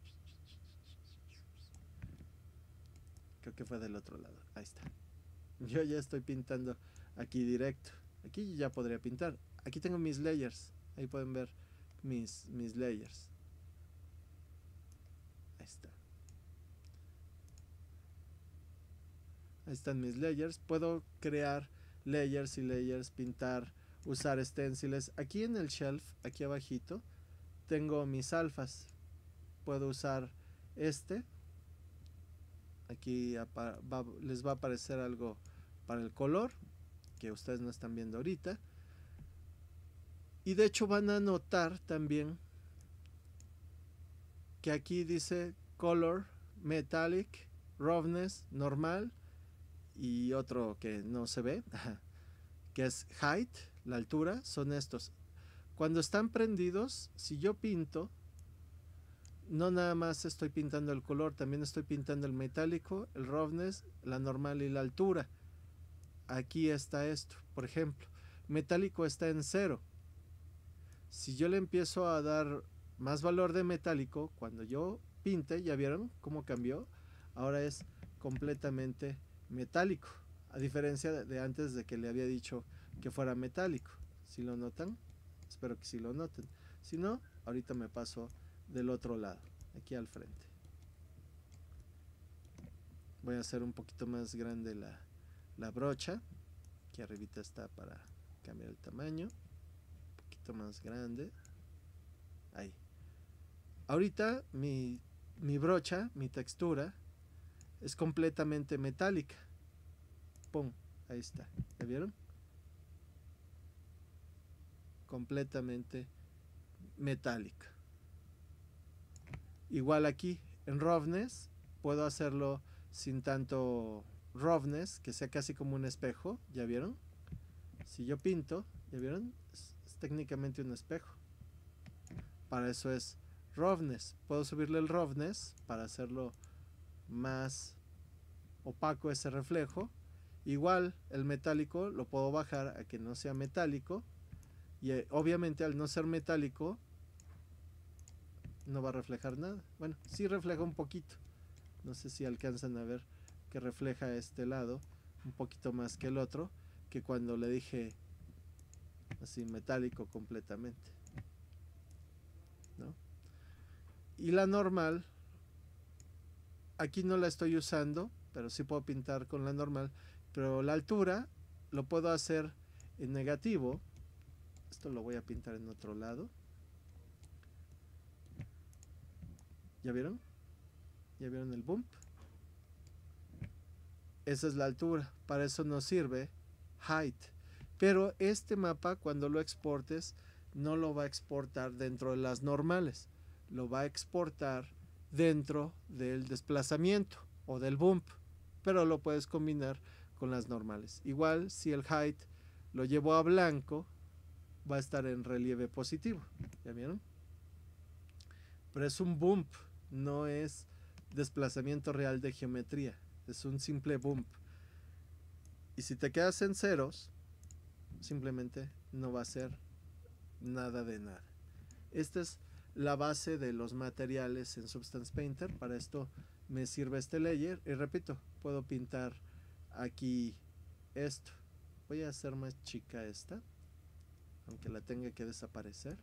[SPEAKER 1] Creo que fue del otro lado. Ahí está. Yo ya estoy pintando aquí directo. Aquí ya podría pintar. Aquí tengo mis layers. Ahí pueden ver mis layers. Ahí está. Ahí están mis layers. Puedo crear layers y layers, pintar, usar stenciles. Aquí en el shelf, aquí abajito, tengo mis alfas. Puedo usar aquí les va a aparecer algo para el color que ustedes no están viendo ahorita. Y de hecho van a notar también que aquí dice color, metallic, roughness, normal y otro que no se ve, que es height, la altura. Son estos. Cuando están prendidos, si yo pinto, no nada más estoy pintando el color, también estoy pintando el metálico, el roughness, la normal y la altura. Aquí está esto, por ejemplo, metálico está en 0. Si yo le empiezo a dar más valor de metálico, cuando yo pinte, ¿ya vieron cómo cambió? Ahora es completamente metálico, a diferencia de antes de que le había dicho que fuera metálico. ¿Sí lo notan? Espero que sí lo noten. Si no, ahorita me paso del otro lado, aquí al frente. Voy a hacer un poquito más grande la brocha. Aquí arribita está para cambiar el tamaño. Un poquito más grande. Ahí. Ahorita mi brocha, mi textura, es completamente metálica. Pum, ahí está. ¿Ya vieron? Completamente metálica. Igual aquí en roughness puedo hacerlo sin tanto roughness, que sea casi como un espejo. ¿Ya vieron? Si yo pinto, ¿ya vieron? Es técnicamente un espejo. Para eso es roughness. Puedo subirle el roughness para hacerlo más opaco ese reflejo. Igual el metálico lo puedo bajar a que no sea metálico. Y obviamente al no ser metálico no va a reflejar nada. Bueno, sí refleja un poquito. No sé si alcanzan a ver que refleja este lado un poquito más que el otro, que cuando le dije así metálico completamente, ¿no? Y la normal, aquí no la estoy usando, pero sí puedo pintar con la normal, pero la altura lo puedo hacer en negativo. Esto lo voy a pintar en otro lado. ¿Ya vieron? ¿Ya vieron el bump? Esa es la altura, para eso nos sirve height. Pero este mapa, cuando lo exportes, no lo va a exportar dentro de las normales, lo va a exportar dentro del desplazamiento o del bump, pero lo puedes combinar con las normales. Igual si el height lo llevo a blanco, va a estar en relieve positivo. ¿Ya vieron? Pero es un bump, no es desplazamiento real de geometría, es un simple bump. Y si te quedas en ceros, simplemente no va a ser nada de nada. Esta es la base de los materiales en Substance Painter. Para esto me sirve este layer. Y repito, puedo pintar aquí esto. Voy a hacer más chica esta, aunque la tenga que desaparecer.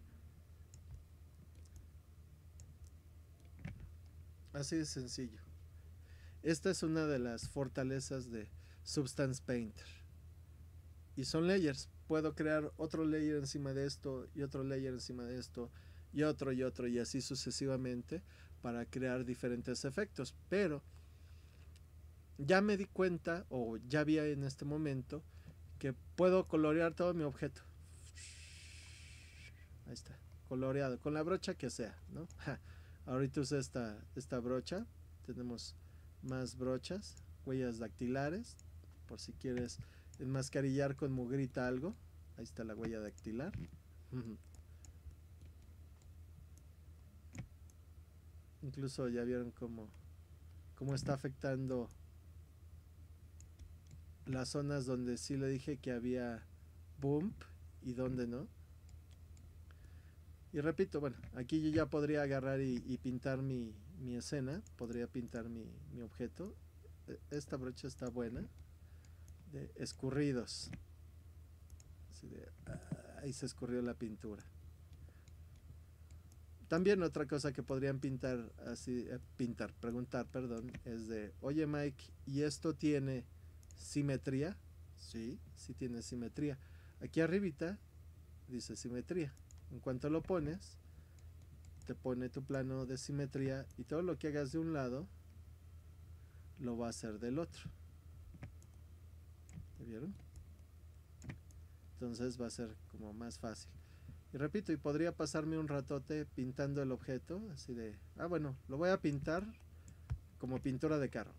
[SPEAKER 1] Así de sencillo. Esta es una de las fortalezas de Substance Painter. Y son layers. Puedo crear otro layer encima de esto y otro layer encima de esto y otro y así sucesivamente para crear diferentes efectos. Pero ya me di cuenta, o ya vi en este momento, que puedo colorear todo mi objeto. Ahí está, coloreado, con la brocha que sea, ¿no? Ahorita usé esta brocha. Tenemos más brochas, huellas dactilares, por si quieres enmascarillar con mugrita algo. Ahí está la huella dactilar. Incluso ya vieron cómo está afectando las zonas donde sí le dije que había bump y donde no. Y repito, bueno, aquí yo ya podría agarrar y pintar mi escena, podría pintar mi objeto. Esta brocha está buena, de escurridos. Así de, ahí se escurrió la pintura. También otra cosa que podrían pintar, así, preguntar, perdón, es de, oye Mike, ¿y esto tiene simetría? Sí, sí tiene simetría. Aquí arribita dice simetría. En cuanto lo pones, te pone tu plano de simetría y todo lo que hagas de un lado lo va a hacer del otro. ¿Me vieron? Entonces va a ser como más fácil. Y repito, y podría pasarme un ratote pintando el objeto, así de, bueno, lo voy a pintar como pintura de carro.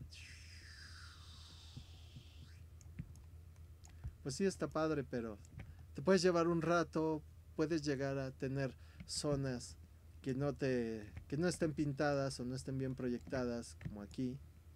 [SPEAKER 1] Pues sí está padre, pero te puedes llevar un rato, puedes llegar a tener zonas que no estén pintadas o no estén bien proyectadas, como aquí,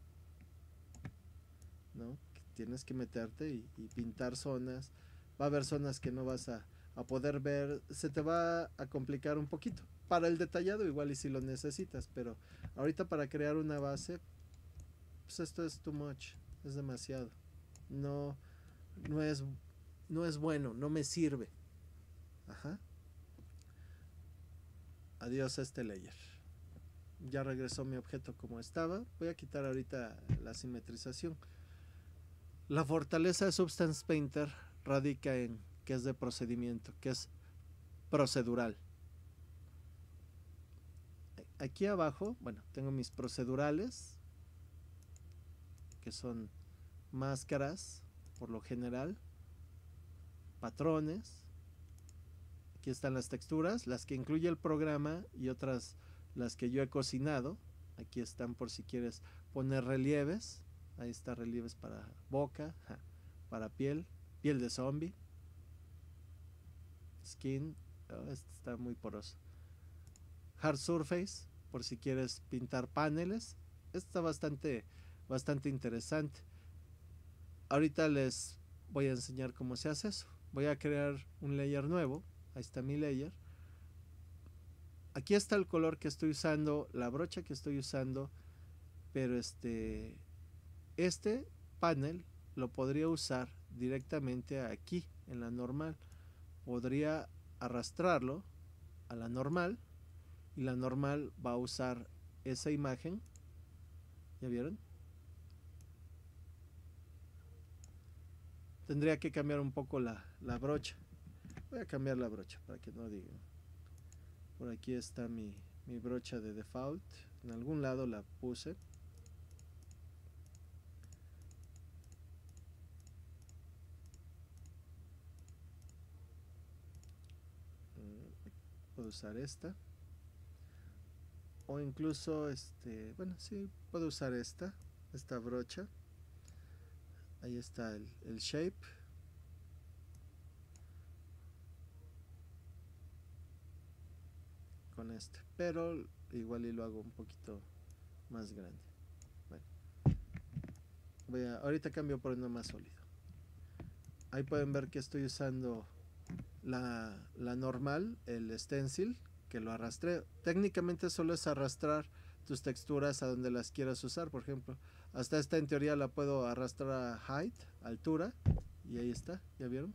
[SPEAKER 1] ¿no? Tienes que meterte y pintar zonas. Va a haber zonas que no vas a poder ver, se te va a complicar un poquito. Para el detallado igual y si lo necesitas, pero ahorita para crear una base, pues esto es too much, es demasiado. No, no es bueno, no me sirve. Ajá. Adiós a este layer. Ya regresó mi objeto como estaba. Voy a quitar ahorita la simetrización. La fortaleza de Substance Painter radica en que es de procedimiento, que es procedural. Aquí abajo, bueno, tengo mis procedurales, que son máscaras, por lo general, patrones. Aquí están las texturas, las que incluye el programa y otras las que yo he cocinado. Aquí están por si quieres poner relieves. Ahí está relieves para boca, para piel de zombie, skin, este está muy poroso. Hard surface, por si quieres pintar paneles. Está bastante interesante. Ahorita les voy a enseñar cómo se hace eso. Voy a crear un layer nuevo. Ahí está mi layer. Aquí está el color que estoy usando, la brocha que estoy usando, pero este panel lo podría usar directamente aquí en la normal. Podría arrastrarlo a la normal y la normal va a usar esa imagen. ¿Ya vieron? Tendría que cambiar un poco la brocha. Voy a cambiar la brocha para que no digan. Por aquí está mi brocha de default. En algún lado la puse. Puedo usar esta. O incluso, bueno, sí, puedo usar esta brocha. Ahí está el shape. Con este. Pero igual y lo hago un poquito más grande. Bueno. Ahorita cambio por uno más sólido. Ahí pueden ver que estoy usando la normal, el stencil, que lo arrastré. Técnicamente solo es arrastrar tus texturas a donde las quieras usar. Por ejemplo, hasta esta en teoría la puedo arrastrar a height, altura, y ahí está, ¿ya vieron?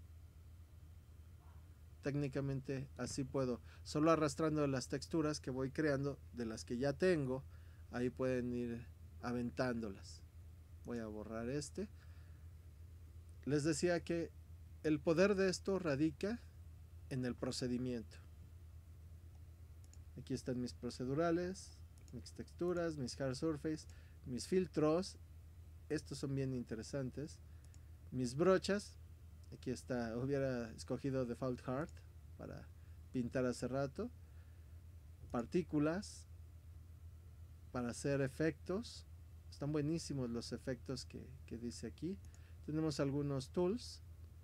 [SPEAKER 1] Técnicamente así puedo, solo arrastrando las texturas que voy creando de las que ya tengo, ahí pueden ir aventándolas. Voy a borrar este. Les decía que el poder de esto radica en el procedimiento. Aquí están mis procedurales, mis texturas, mis hard surface, mis filtros. Estos son bien interesantes. Mis brochas. Aquí está, hubiera escogido default hard para pintar hace rato. Partículas para hacer efectos. Están buenísimos los efectos que dice aquí. Tenemos algunos tools.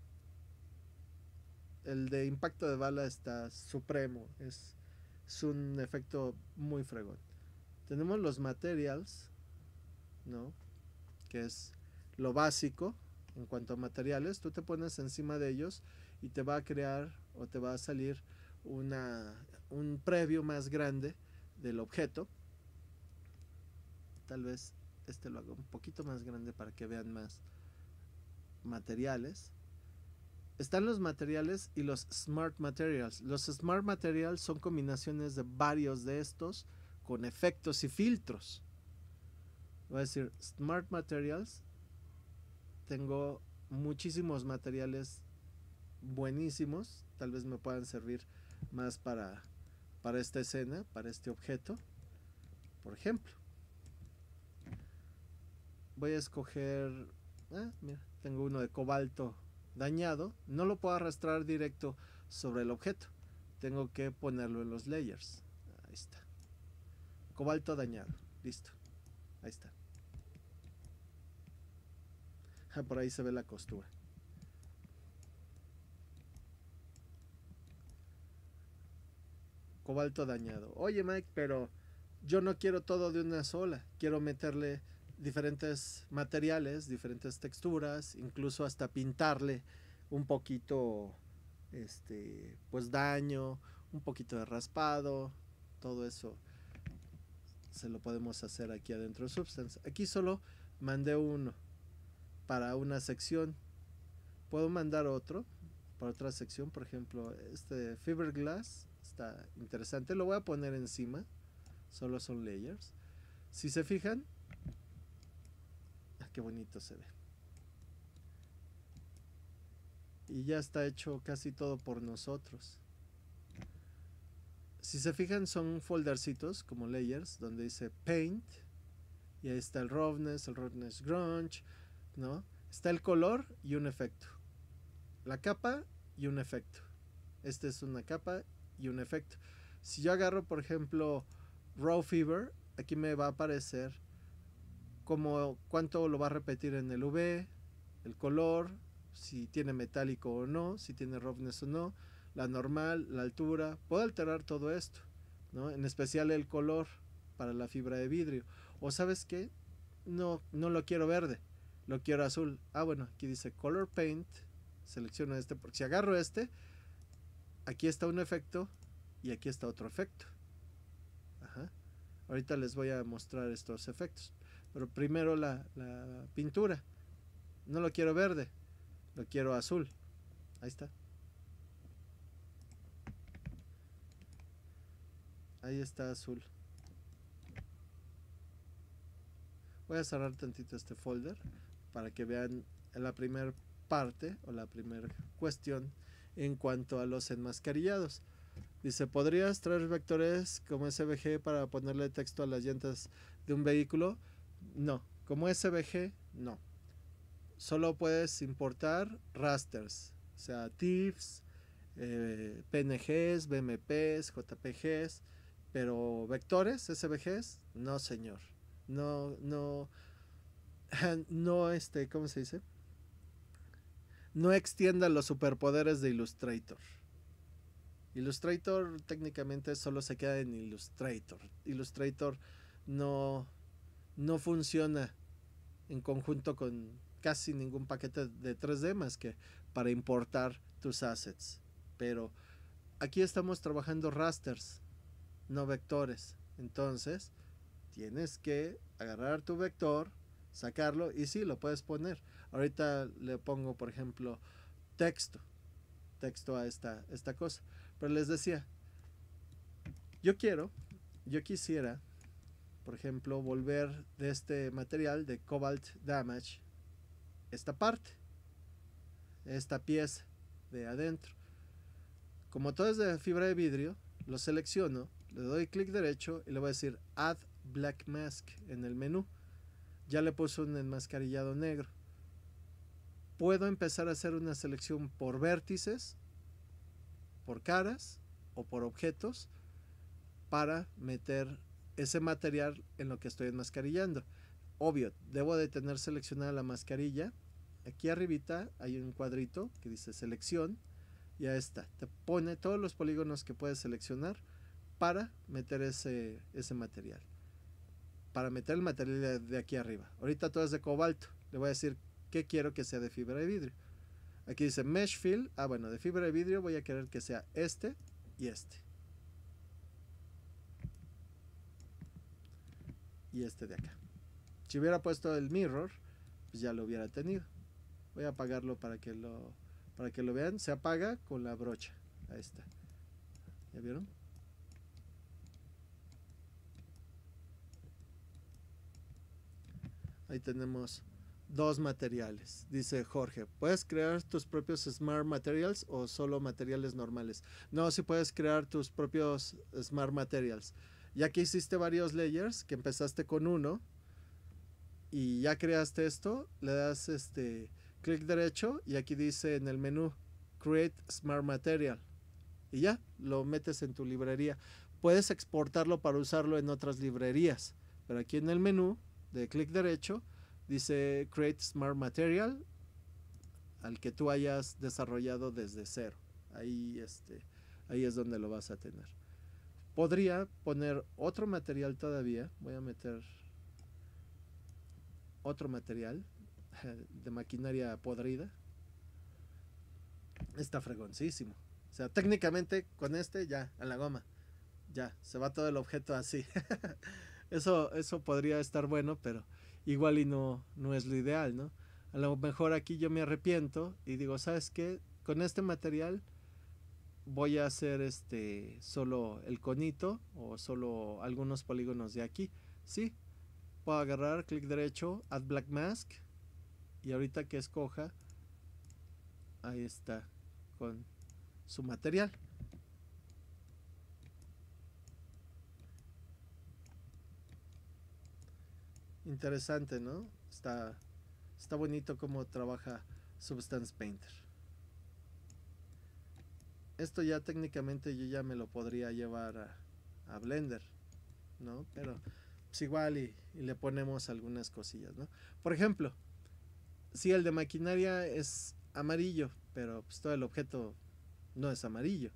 [SPEAKER 1] El de impacto de bala está supremo. Es un efecto muy fregón. Tenemos los materials, ¿no? Que es lo básico en cuanto a materiales. Tú te pones encima de ellos y te va a crear o te va a salir un preview más grande del objeto. Tal vez lo hago un poquito más grande para que vean más materiales. Están los materiales y los Smart Materials. Los Smart Materials son combinaciones de varios de estos con efectos y filtros. Voy a decir Smart Materials. Tengo muchísimos materiales buenísimos. Tal vez me puedan servir más para esta escena, para este objeto. Por ejemplo, voy a escoger... mira, tengo uno de cobalto dañado. No lo puedo arrastrar directo sobre el objeto. Tengo que ponerlo en los layers. Ahí está. Cobalto dañado. Listo. Ahí está. Por ahí se ve la costura. Cobalto dañado. Oye, Mike, pero yo no quiero todo de una sola. Quiero meterle diferentes materiales, diferentes texturas, incluso hasta pintarle un poquito, pues daño, un poquito de raspado, todo eso se lo podemos hacer aquí adentro de Substance. Aquí solo mandé uno para una sección. Puedo mandar otro para otra sección, por ejemplo, este Fiberglass está interesante, lo voy a poner encima, solo son layers. Si se fijan, qué bonito se ve. Y ya está hecho casi todo por nosotros. Si se fijan, son foldercitos como layers donde dice paint y ahí está el roughness grunge, ¿no? Está el color y un efecto, la capa y un efecto. Esta es una capa y un efecto. Si yo agarro, por ejemplo, raw fever, aquí me va a aparecer como cuánto lo va a repetir en el UV, el color, si tiene metálico o no, si tiene roughness o no, la normal, la altura. Puedo alterar todo esto, ¿no? En especial el color para la fibra de vidrio. O ¿sabes qué? No lo quiero verde, lo quiero azul. Bueno, aquí dice color paint. Selecciono este porque si agarro aquí está un efecto y aquí está otro efecto. Ajá. Ahorita les voy a mostrar estos efectos, pero primero la pintura. No lo quiero verde, lo quiero azul. Ahí está. Ahí está azul. Voy a cerrar tantito este folder para que vean la primera parte o la primera cuestión en cuanto a los enmascarillados. Dice, ¿podrías traer vectores como SVG para ponerle texto a las llantas de un vehículo? No, como SVG no. Solo puedes importar rasters, o sea, TIFFs, PNGs, BMPs, JPGs, pero vectores, SVGs, no señor. No, no, no, ¿cómo se dice? No extienda los superpoderes de Illustrator. Illustrator técnicamente solo se queda en Illustrator. Illustrator no, no funciona en conjunto con casi ningún paquete de 3D más que para importar tus assets. Pero aquí estamos trabajando rasters, no vectores. Entonces tienes que agarrar tu vector, sacarlo y sí, lo puedes poner. Ahorita le pongo, por ejemplo, texto a esta cosa. Pero les decía, yo quisiera, por ejemplo, volver de este material de Cobalt Damage esta parte, esta pieza de adentro. Como todo es de fibra de vidrio, lo selecciono, le doy clic derecho y le voy a decir Add Black Mask en el menú. Ya le puse un enmascarillado negro. Puedo empezar a hacer una selección por vértices, por caras o por objetos para meter ese material en lo que estoy enmascarillando. Obvio, debo de tener seleccionada la mascarilla. Aquí arribita hay un cuadrito que dice selección. Ya está, te pone todos los polígonos que puedes seleccionar para meter ese material. Para meter el material de aquí arriba. Ahorita todo es de cobalto. Le voy a decir que quiero que sea de fibra de vidrio. Aquí dice Mesh Fill. Bueno, de fibra de vidrio voy a querer que sea este y este. Y este de acá. Si hubiera puesto el mirror, pues ya lo hubiera tenido. Voy a apagarlo para que lo vean. Se apaga con la brocha. Ahí está. ¿Ya vieron? Ahí tenemos dos materiales. Dice Jorge, ¿puedes crear tus propios Smart Materials o solo materiales normales? No, si puedes crear tus propios Smart Materials. Ya que hiciste varios layers, que empezaste con uno y ya creaste esto, le das clic derecho y aquí dice en el menú Create Smart Material y ya lo metes en tu librería. Puedes exportarlo para usarlo en otras librerías, pero aquí en el menú de clic derecho dice Create Smart Material al que tú hayas desarrollado desde cero. Ahí es donde lo vas a tener. Podría poner otro material todavía. Voy a meter otro material de maquinaria podrida. Está fregoncísimo. O sea, técnicamente con ya a la goma. Ya, se va todo el objeto así. Eso podría estar bueno, pero igual y no es lo ideal, ¿no? A lo mejor aquí yo me arrepiento y digo, ¿sabes qué? Con este material voy a hacer solo el conito o solo algunos polígonos de aquí. Sí, puedo agarrar, clic derecho, Add Black Mask y ahorita que escoja, ahí está, con su material. Interesante, ¿no? Está bonito cómo trabaja Substance Painter. Esto ya técnicamente yo ya me lo podría llevar a Blender, ¿no? Pero pues igual y le ponemos algunas cosillas, ¿no? Por ejemplo, si el de maquinaria es amarillo, pero pues todo el objeto no es amarillo,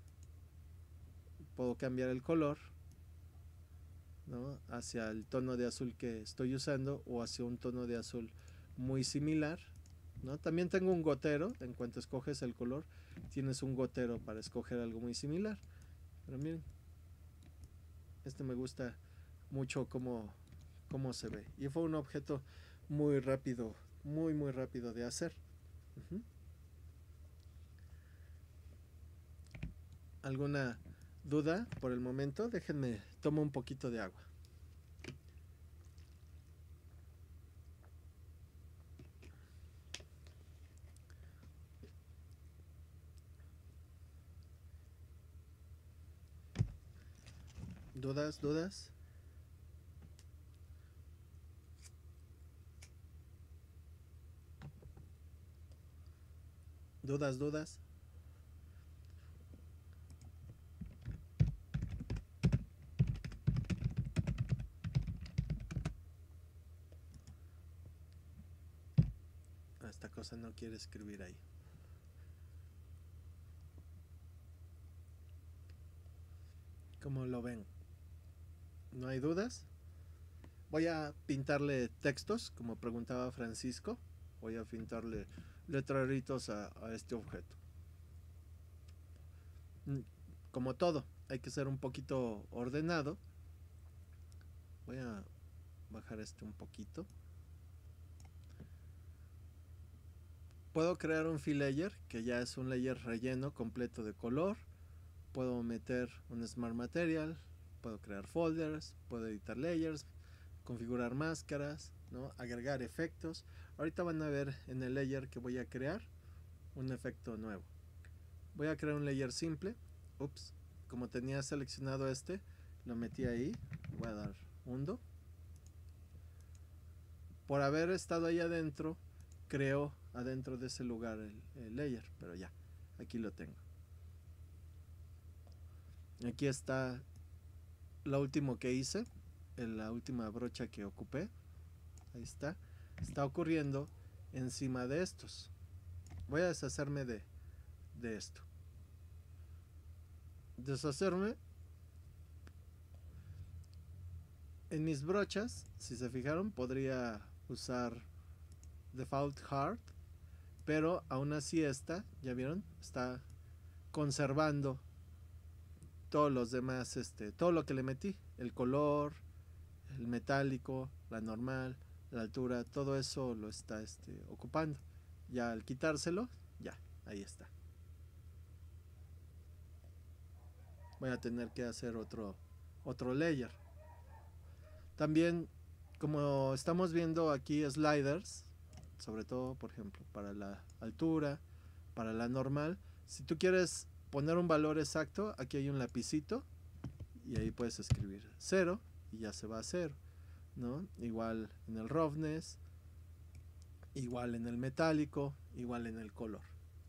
[SPEAKER 1] puedo cambiar el color, ¿no? Hacia el tono de azul que estoy usando o hacia un tono de azul muy similar, ¿no? También tengo un gotero. En cuanto escoges el color tienes un gotero para escoger algo muy similar. Pero miren, me gusta mucho cómo se ve y fue un objeto muy rápido muy rápido de hacer. ¿Alguna duda por el momento? Déjenme, tomo un poquito de agua. ¿Dudas? ¿Dudas? ¿Dudas? ¿Dudas? Esta cosa no quiere escribir ahí. ¿Cómo lo ven? ¿No hay dudas? Voy a pintarle textos, como preguntaba Francisco. Voy a pintarle letreritos a este objeto. Como todo, hay que ser un poquito ordenado. Voy a bajar este un poquito. Puedo crear un fill layer, que ya es un layer relleno completo de color. Puedo meter un Smart Material, puedo crear folders, puedo editar layers, configurar máscaras, ¿no? Agregar efectos. Ahorita van a ver en el layer que voy a crear un efecto nuevo. Voy a crear un layer simple. Ups, como tenía seleccionado este, lo metí ahí. Voy a dar undo. Por haber estado ahí adentro, creo adentro de ese lugar el layer, pero ya, aquí lo tengo. Aquí está lo último que hice, la última brocha que ocupé. Ahí está. Está ocurriendo encima de estos. Voy a deshacerme de esto. Deshacerme. En mis brochas, si se fijaron, podría usar Default Hard, pero aún así esta, ¿ya vieron? Está conservando todos los demás, todo lo que le metí, el color, el metálico, la normal, la altura, todo eso lo está ocupando. Ya al quitárselo, ya, ahí está. Voy a tener que hacer otro layer. También, como estamos viendo aquí sliders, sobre todo, por ejemplo, para la altura, para la normal, si tú quieres poner un valor exacto, aquí hay un lapicito y ahí puedes escribir 0 y ya se va a 0, ¿no? Igual en el roughness, igual en el metálico, igual en el color.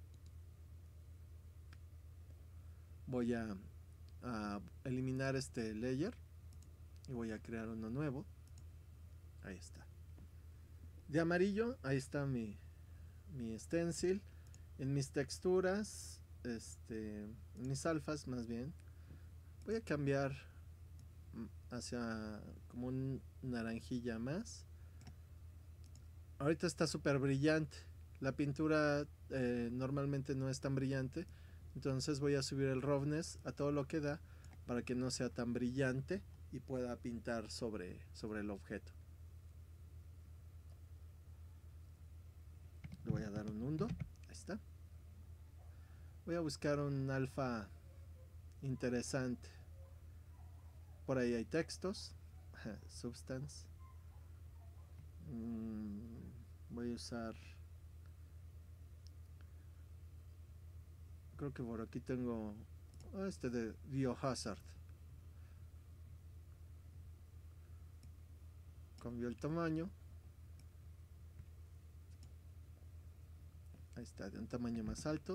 [SPEAKER 1] Voy a eliminar este layer y voy a crear uno nuevo. Ahí está. De amarillo, ahí está mi stencil. En mis texturas, en mis alfas más bien, voy a cambiar hacia como un naranjilla más. Ahorita está súper brillante. La pintura normalmente no es tan brillante, entonces voy a subir el roughness a todo lo que da para que no sea tan brillante y pueda pintar sobre el objeto. Le voy a dar un undo. Ahí está. Voy a buscar un alfa interesante. Por ahí hay textos. Substance. Voy a usar. Creo que por aquí tengo este de Biohazard. Cambio el tamaño. Ahí está, de un tamaño más alto.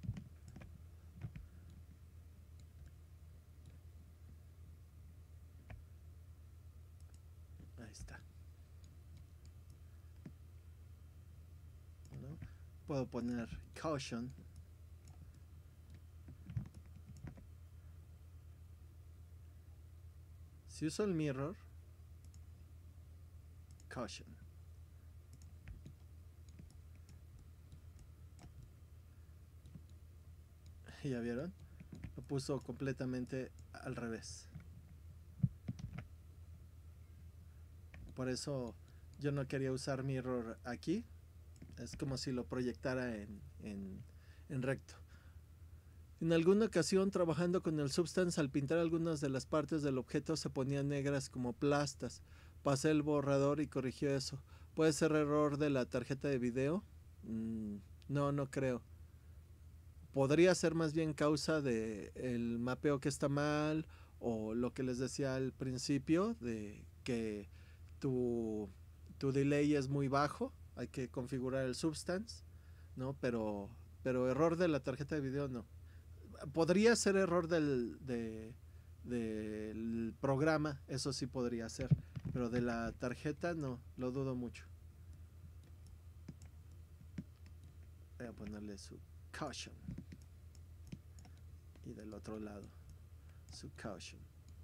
[SPEAKER 1] Ahí está. ¿No? Puedo poner caution. Si uso el mirror, caution. ¿Ya vieron? Lo puso completamente al revés. Por eso yo no quería usar mirror aquí, Es como si lo proyectara en recto. En alguna ocasión, trabajando con el Substance, al pintar algunas de las partes del objeto se ponían negras como plastas. Pasé el borrador y corrigió eso. ¿Puede ser error de la tarjeta de video? No, no creo. Podría ser más bien causa de el mapeo que está mal, o lo que les decía al principio de que tu, tu delay es muy bajo. Hay que configurar el Substance, ¿no? Pero error de la tarjeta de video no. Podría ser error del programa, eso sí podría ser, pero de la tarjeta no, lo dudo mucho. Voy a ponerle su caution y del otro lado su caution.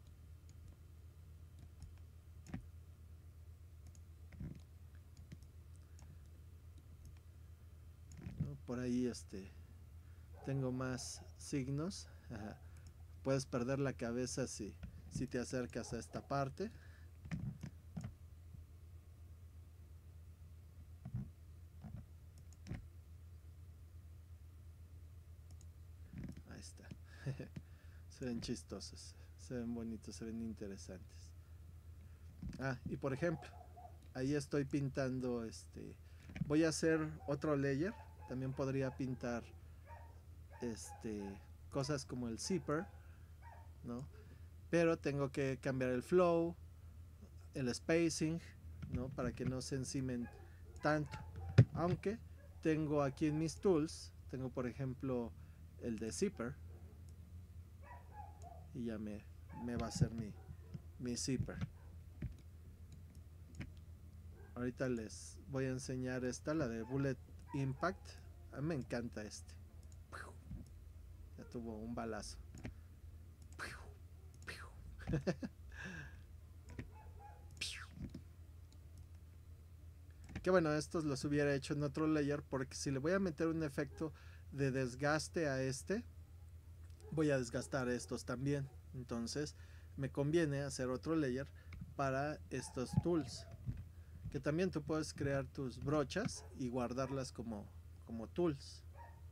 [SPEAKER 1] ¿No? Por ahí tengo más signos. Ajá. Puedes perder la cabeza si te acercas a esta parte. Ahí está. Se ven chistosos, se ven bonitos, se ven interesantes. Y por ejemplo, ahí estoy pintando voy a hacer otro layer. También podría pintar cosas como el zipper, ¿no? Pero tengo que cambiar el flow, el spacing, ¿no? Para que no se encimen tanto. Aunque tengo aquí en mis tools, tengo por ejemplo el de zipper, y ya me va a hacer mi zipper. Ahorita les voy a enseñar esta, la de Bullet Impact. A mí me encanta Ya tuvo un balazo. Que bueno, estos los hubiera hecho en otro layer, porque si le voy a meter un efecto de desgaste a voy a desgastar estos también. Entonces me conviene hacer otro layer para estos tools. Que también tú puedes crear tus brochas y guardarlas como tools.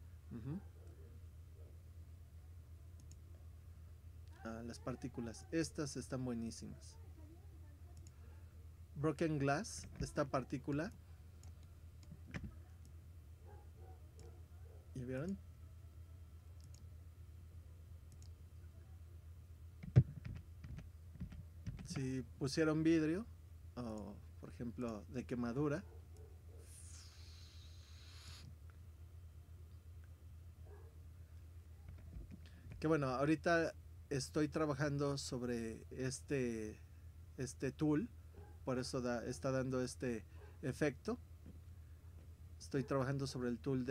[SPEAKER 1] Las partículas, estas están buenísimas. Broken Glass, esta partícula, ¿ya vieron? Si pusieron vidrio, o por ejemplo de quemadura, que bueno, ahorita estoy trabajando sobre este tool, por eso está dando este efecto. Estoy trabajando sobre el tool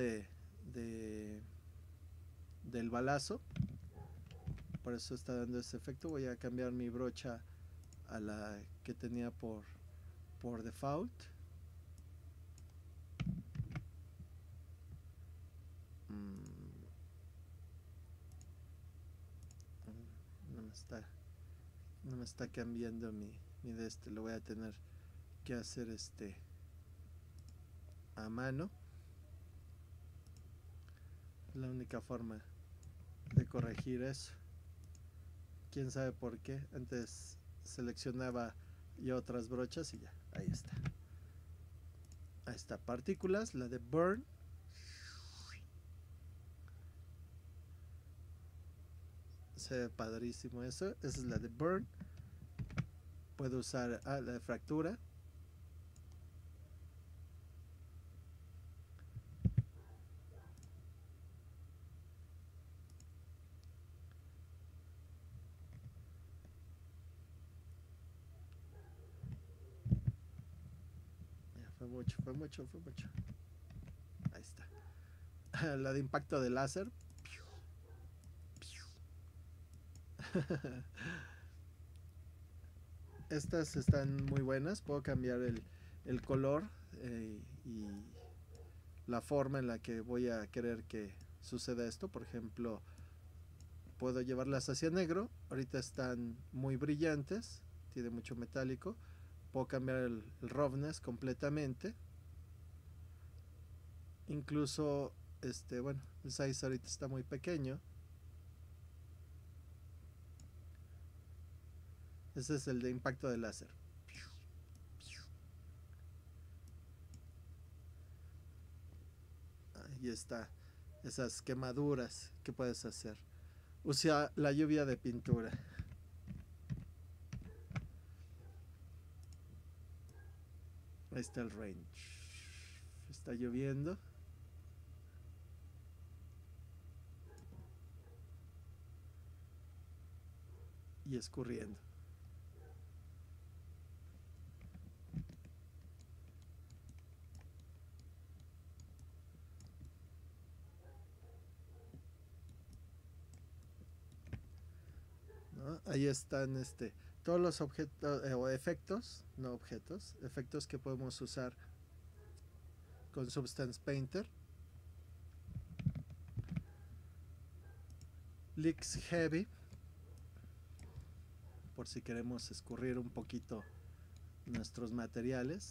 [SPEAKER 1] del balazo, por eso está dando este efecto. Voy a cambiar mi brocha a la que tenía por default. No me está cambiando mi de lo voy a tener que hacer a mano. La única forma de corregir eso. Quién sabe por qué. Antes seleccionaba yo otras brochas y ya, ahí está. Ahí está, partículas, la de burn. Se ve padrísimo eso. Esa es la de burn. Puedo usar la de fractura. Fue mucho. Ahí está. La de impacto de láser. Estas están muy buenas. Puedo cambiar el color y la forma en la que voy a querer que suceda esto. Por ejemplo, puedo llevarlas hacia negro. Ahorita están muy brillantes, tiene mucho metálico. Puedo cambiar el roughness completamente. incluso bueno, el size ahorita está muy pequeño. Ese es el de impacto de láser. Ahí está, esas quemaduras que puedes hacer. Usa la lluvia de pintura. Ahí está el range. Está lloviendo. Y escurriendo. ¿No? Ahí están todos los objetos o efectos, no objetos, efectos que podemos usar con Substance Painter. Leaks Heavy, por si queremos escurrir un poquito nuestros materiales.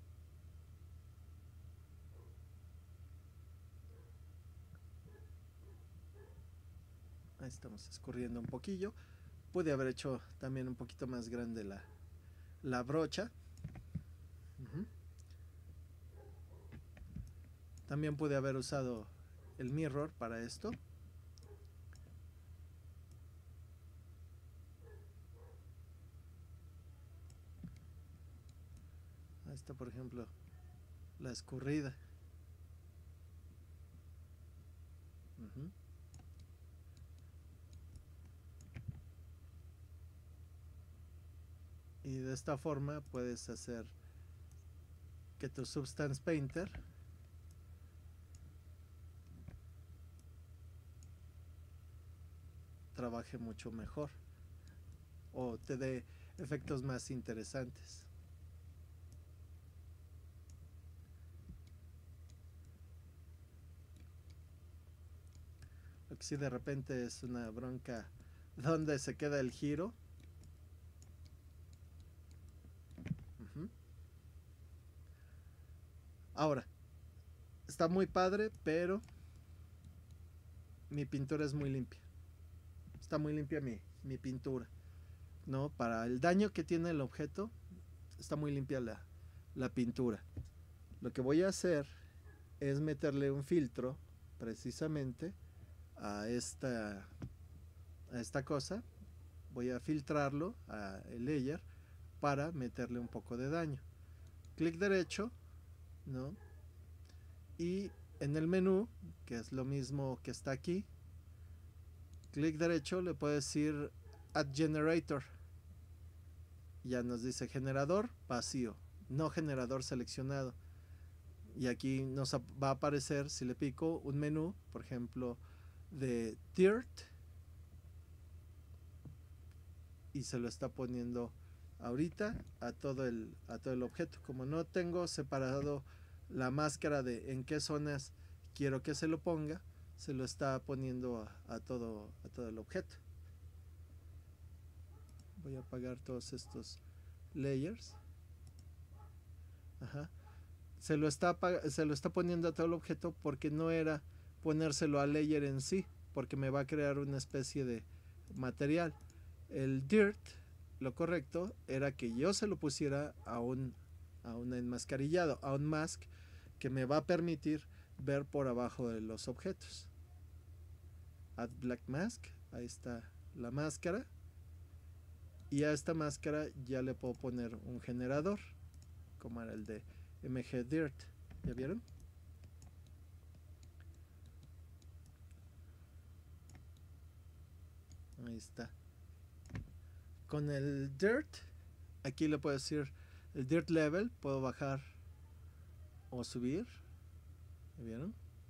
[SPEAKER 1] Ahí estamos escurriendo un poquillo. Pude haber hecho también un poquito más grande la brocha. También pude haber usado el mirror para esto. Ahí está, por ejemplo, la escurrida. Y de esta forma puedes hacer que tu Substance Painter trabaje mucho mejor o te dé efectos más interesantes. Lo que sí de repente es una bronca donde se queda el giro. Ahora, está muy padre, pero mi pintura es muy limpia. Está muy limpia mi pintura, ¿no? Para el daño que tiene el objeto, está muy limpia la pintura. Lo que voy a hacer es meterle un filtro precisamente a esta cosa. Voy a filtrarlo a el layer para meterle un poco de daño. Clic derecho, ¿no? Y en el menú, que es lo mismo que está aquí, clic derecho le puedo decir Add Generator. Ya nos dice generador vacío, no generador seleccionado. Y aquí nos va a aparecer, si le pico, un menú, por ejemplo, de Dirt. Y se lo está poniendo ahorita a todo el objeto. Como no tengo separado la máscara de en qué zonas quiero que se lo ponga, se lo está poniendo a todo el objeto. Voy a apagar todos estos layers. Se lo está poniendo a todo el objeto porque no era ponérselo al layer en sí, porque me va a crear una especie de material. El dirt, lo correcto era que yo se lo pusiera a un enmascarillado, a un mask que me va a permitir ver por abajo de los objetos. Add Black Mask, ahí está la máscara. Y a esta máscara ya le puedo poner un generador, como era el de MG Dirt. ¿Ya vieron? Ahí está. Con el Dirt, aquí le puedo decir el Dirt Level, puedo bajar o subir. ¿Ya vieron?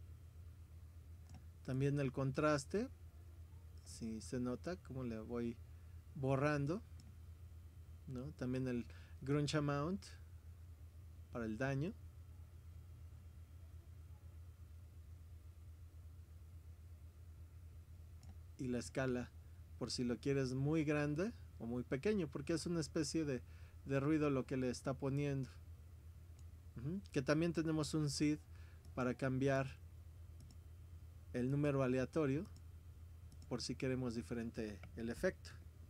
[SPEAKER 1] También el contraste, si se nota como le voy borrando, ¿no? También el Grunge Amount para el daño. Y la escala, por si lo quieres muy grande o muy pequeño, porque es una especie de ruido lo que le está poniendo. Que también tenemos un seed para cambiar el número aleatorio por si queremos diferente el efecto.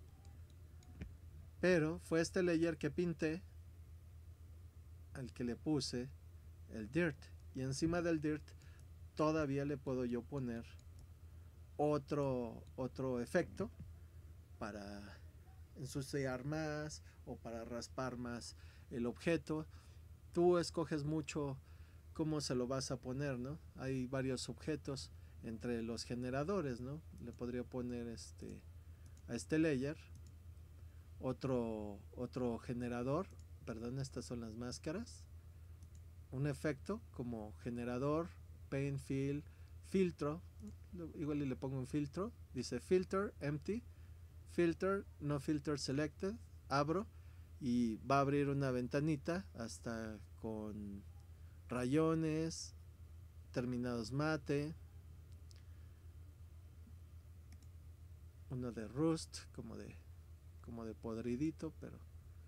[SPEAKER 1] Pero fue este layer que pinté al que le puse el dirt, y encima del dirt todavía le puedo yo poner otro efecto para ensuciar más o para raspar más el objeto. Tú escoges mucho cómo se lo vas a poner, ¿no? Hay varios objetos entre los generadores, ¿no? Le podría poner a este layer otro generador, perdón, estas son las máscaras, un efecto como generador, paint fill, filtro, igual y le pongo un filtro, dice filter empty, filter no filter selected, abro y va a abrir una ventanita hasta con rayones, terminados mate, uno de rust, como de podridito, pero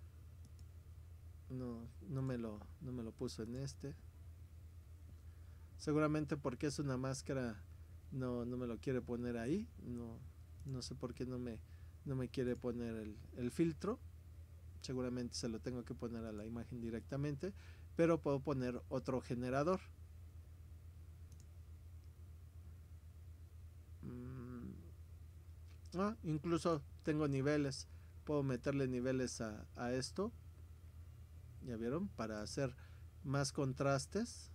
[SPEAKER 1] no me lo puso en este. Seguramente porque es una máscara no me lo quiere poner ahí. No sé por qué no me quiere poner el filtro. Seguramente se lo tengo que poner a la imagen directamente, pero puedo poner otro generador. Incluso tengo niveles, puedo meterle niveles a esto, ya vieron, para hacer más contrastes.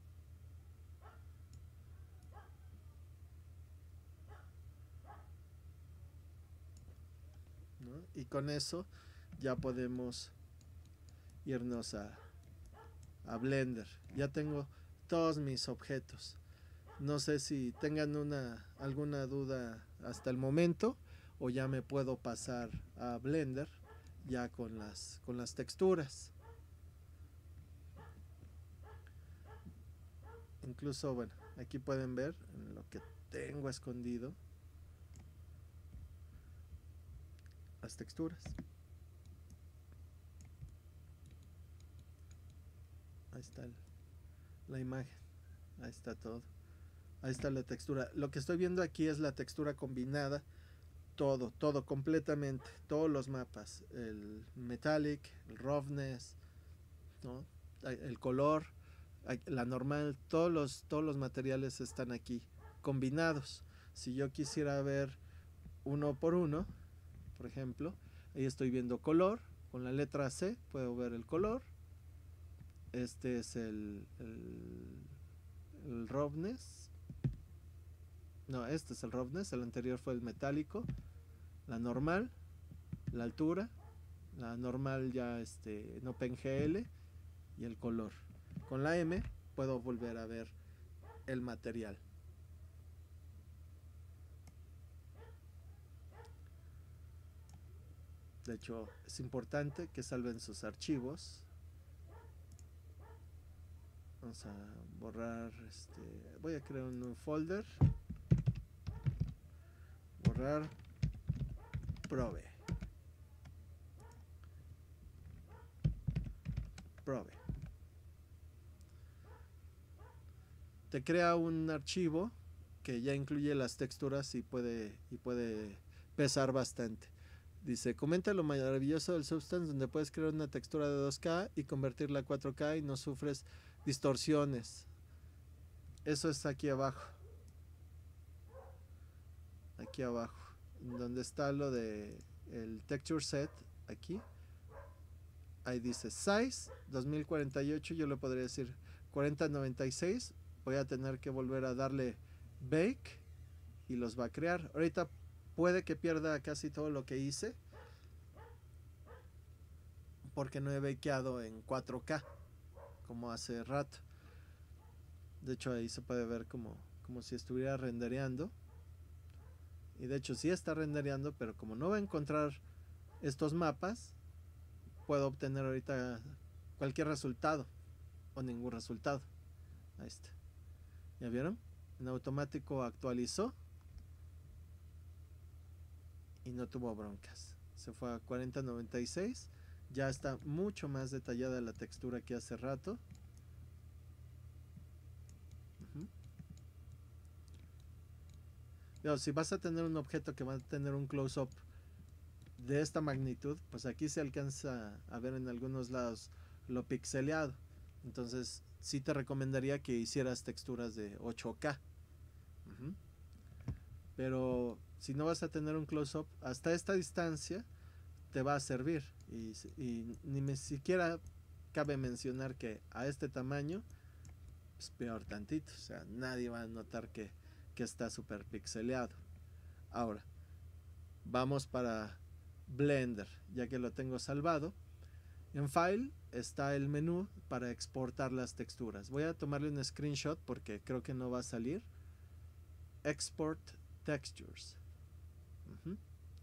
[SPEAKER 1] ¿No? Y con eso ya podemos irnos a Blender. Ya tengo todos mis objetos. No sé si tengan alguna duda hasta el momento, o ya me puedo pasar a Blender ya con las texturas. Incluso, bueno, aquí pueden ver lo que tengo escondido, las texturas. Ahí está la imagen, ahí está todo, ahí está la textura. Lo que estoy viendo aquí es la textura combinada, todo completamente, todos los mapas, el metallic, el roughness, ¿no? El color, la normal, todos los materiales están aquí combinados. Si yo quisiera ver uno por uno, por ejemplo, ahí estoy viendo color, con la letra C puedo ver el color. Este es el roughness. No, este es el roughness, el anterior fue el metálico. La normal, la altura, la normal ya en OpenGL, y el color. Con la M puedo volver a ver el material. De hecho, es importante que salven sus archivos. Vamos a borrar, voy a crear un nuevo folder. Borrar Probe. Te crea un archivo que ya incluye las texturas y puede pesar bastante. Dice, comenta lo maravilloso del Substance, donde puedes crear una textura de 2K y convertirla a 4K y no sufres distorsiones. Eso está aquí abajo. Aquí abajo, donde está lo de el texture set, aquí. Ahí dice size 2048, yo le podría decir 4096. Voy a tener que volver a darle bake y los va a crear. Ahorita puede que pierda casi todo lo que hice porque no he bakeado en 4K como hace rato. De hecho ahí se puede ver como si estuviera rendereando, y de hecho sí está rendereando, pero como no va a encontrar estos mapas, puedo obtener ahorita cualquier resultado o ningún resultado. Ahí está, ¿ya vieron? En automático actualizó y no tuvo broncas. Se fue a 4096. Ya está mucho más detallada la textura que hace rato. Pero si vas a tener un objeto que va a tener un close-up de esta magnitud, pues aquí se alcanza a ver en algunos lados lo pixeleado. Entonces sí te recomendaría que hicieras texturas de 8K. Ujú. Pero si no vas a tener un close-up, hasta esta distancia te va a servir. Y ni siquiera cabe mencionar que a este tamaño es peor tantito. O sea, nadie va a notar que está súper pixeleado. Ahora, vamos para Blender, ya que lo tengo salvado. En File está el menú para exportar las texturas. Voy a tomarle un screenshot porque creo que no va a salir. Export Textures. Uh-huh.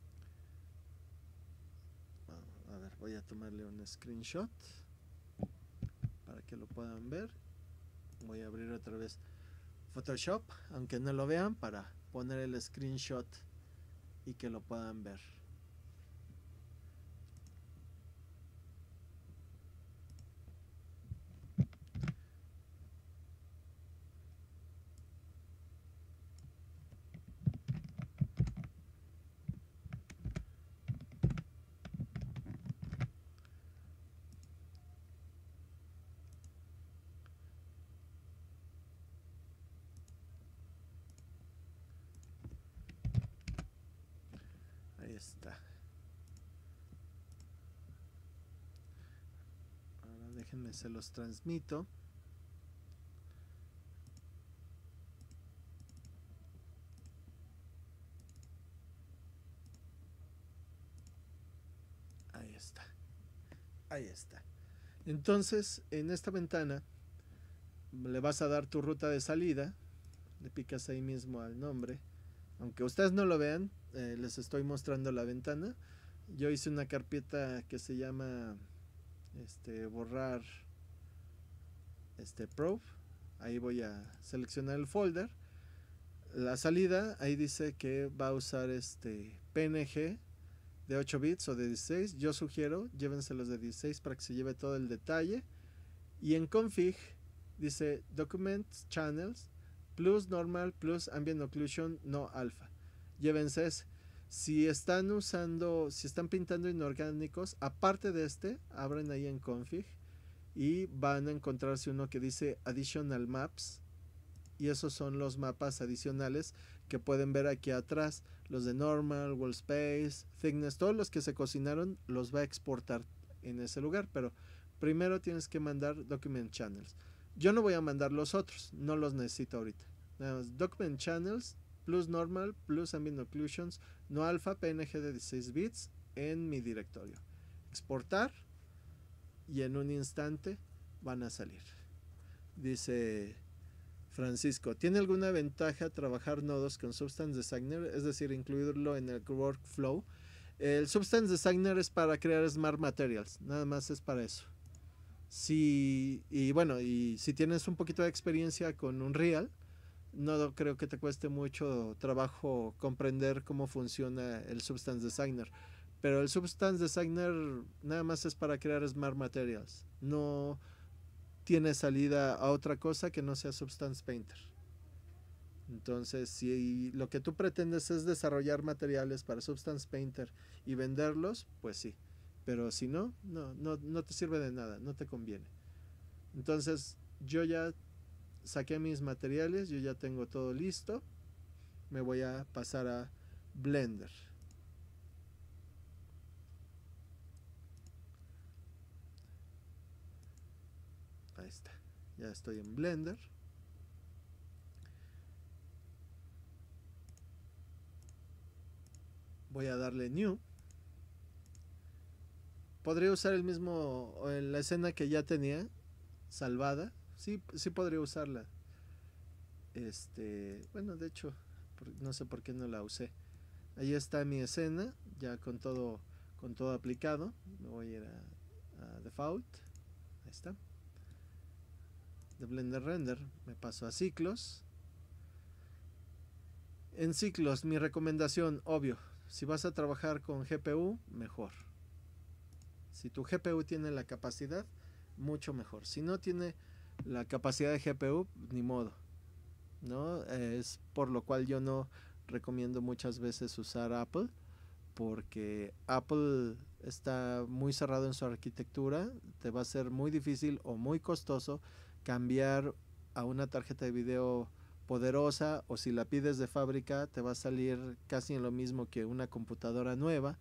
[SPEAKER 1] A ver, voy a tomarle un screenshot para que lo puedan ver. Voy a abrir otra vez Photoshop, aunque no lo vean, para poner el screenshot y que lo puedan ver. Ahí está. Ahora déjenme, se los transmito. Ahí está. Ahí está. Entonces, en esta ventana le vas a dar tu ruta de salida. Le picas ahí mismo al nombre. Aunque ustedes no lo vean, les estoy mostrando la ventana. Yo hice una carpeta que se llama borrar probe. Ahí voy a seleccionar el folder. La salida, ahí dice que va a usar PNG de 8 bits o de 16. Yo sugiero, llévense los de 16 para que se lleve todo el detalle. Y en config dice Documents Channels plus normal plus ambient occlusion no alpha. Llévense ese. Si están pintando inorgánicos, aparte de abren ahí en config y van a encontrarse uno que dice Additional Maps. Y esos son los mapas adicionales que pueden ver aquí atrás. Los de normal, wall space, thickness, todos los que se cocinaron los va a exportar en ese lugar. Pero primero tienes que mandar Document Channels. Yo no voy a mandar los otros, no los necesito ahorita. Nada más Document Channels plus normal plus ambient occlusions no alpha PNG de 16 bits en mi directorio. Exportar y en un instante van a salir. Dice Francisco, ¿tiene alguna ventaja trabajar nodos con Substance Designer? Es decir, incluirlo en el workflow. El Substance Designer es para crear Smart Materials, nada más es para eso. Y si tienes un poquito de experiencia con Unreal, no creo que te cueste mucho trabajo comprender cómo funciona el Substance Designer. Pero el Substance Designer nada más es para crear Smart Materials. No tiene salida a otra cosa que no sea Substance Painter. Entonces, si lo que tú pretendes es desarrollar materiales para Substance Painter y venderlos, pues sí. Pero si no, no te sirve de nada, no te conviene. Entonces, yo ya saqué mis materiales, yo ya tengo todo listo. Me voy a pasar a Blender. Ahí está. Ya estoy en Blender. Voy a darle New. Podría usar el mismo, la escena que ya tenía salvada. Sí podría usarla. Bueno, de hecho, no sé por qué no la usé. Ahí está mi escena, ya con todo aplicado. Me voy a ir a Default. Ahí está. De Blender Render me paso a ciclos. En ciclos, mi recomendación, obvio, si vas a trabajar con GPU, mejor. Si tu GPU tiene la capacidad, mucho mejor. Si no tiene la capacidad de GPU, ni modo, ¿no? Es por lo cual yo no recomiendo muchas veces usar Apple, porque Apple está muy cerrado en su arquitectura. Te va a ser muy difícil o muy costoso cambiar a una tarjeta de video poderosa, o si la pides de fábrica te va a salir casi en lo mismo que una computadora nueva.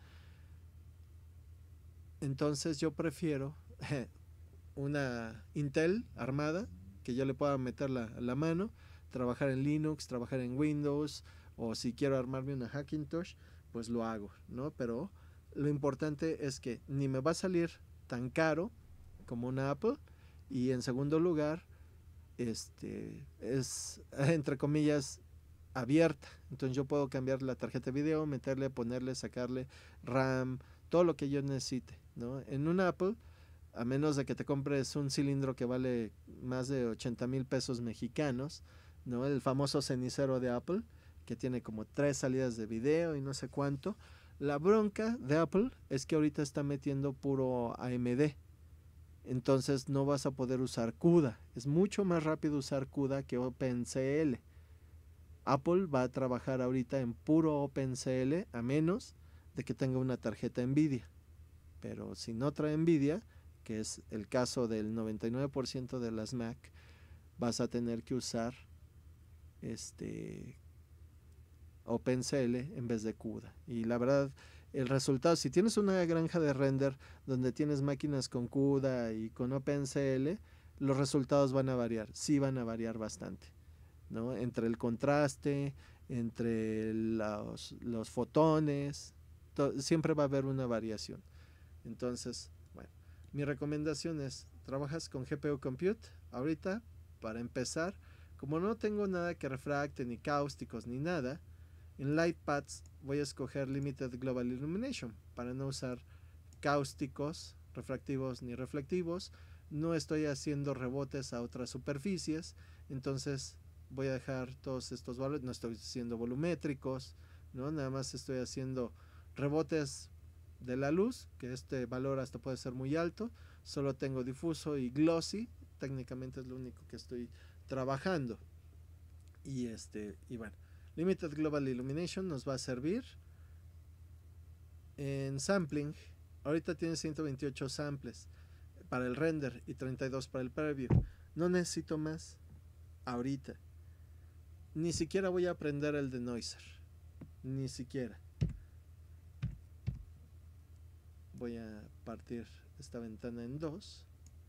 [SPEAKER 1] Entonces yo prefiero una Intel armada, que yo le pueda meter la mano, trabajar en Linux, trabajar en Windows, o si quiero armarme una Hackintosh, pues lo hago, ¿no? Pero lo importante es que ni me va a salir tan caro como una Apple, y en segundo lugar, es entre comillas abierta. Entonces yo puedo cambiar la tarjeta de video, meterle, ponerle, sacarle RAM, todo lo que yo necesite, ¿no? En un Apple, a menos de que te compres un cilindro que vale más de 80,000 pesos mexicanos, ¿no? El famoso cenicero de Apple, que tiene como 3 salidas de video y no sé cuánto. La bronca de Apple es que ahorita está metiendo puro AMD. Entonces no vas a poder usar CUDA. Es mucho más rápido usar CUDA que OpenCL. Apple va a trabajar ahorita en puro OpenCL, a menos de que tenga una tarjeta Nvidia. Pero si no trae Nvidia, que es el caso del 99% de las Mac, vas a tener que usar OpenCL en vez de CUDA. Y la verdad, el resultado, si tienes una granja de render donde tienes máquinas con CUDA y con OpenCL, los resultados van a variar, sí van a variar bastante, ¿no? Entre el contraste, entre los fotones, siempre va a haber una variación. Entonces, bueno, mi recomendación es: trabajas con GPU Compute ahorita para empezar. Como no tengo nada que refracte, ni cáusticos, ni nada, en Lightpaths voy a escoger Limited Global Illumination para no usar cáusticos, refractivos ni reflectivos. No estoy haciendo rebotes a otras superficies, entonces voy a dejar todos estos valores. No estoy haciendo volumétricos, ¿no? Nada más estoy haciendo rebotes de la luz, que este valor hasta puede ser muy alto. Solo tengo difuso y glossy, técnicamente es lo único que estoy trabajando. Y bueno, Limited Global Illumination nos va a servir en sampling. Ahorita tiene 128 samples para el render y 32 para el preview. No necesito más ahorita. Ni siquiera voy a aprender el denoiser, ni siquiera. Voy a partir esta ventana en dos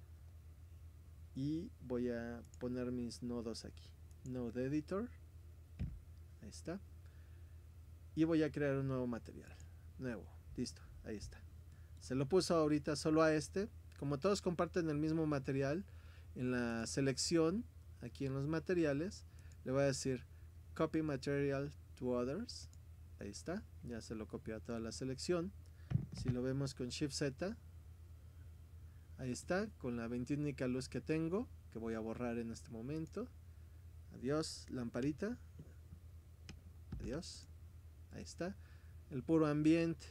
[SPEAKER 1] y voy a poner mis nodos aquí. Node Editor, ahí está. Y voy a crear un nuevo material, nuevo, listo, ahí está. Se lo puso ahorita solo a este. Como todos comparten el mismo material, en la selección, aquí en los materiales, le voy a decir Copy Material to Others. Ahí está, ya se lo copió a toda la selección. Si lo vemos con Shift Z, ahí está, con la 21 única luz que tengo, que voy a borrar en este momento. Adiós, lamparita. Adiós. Ahí está. El puro ambiente.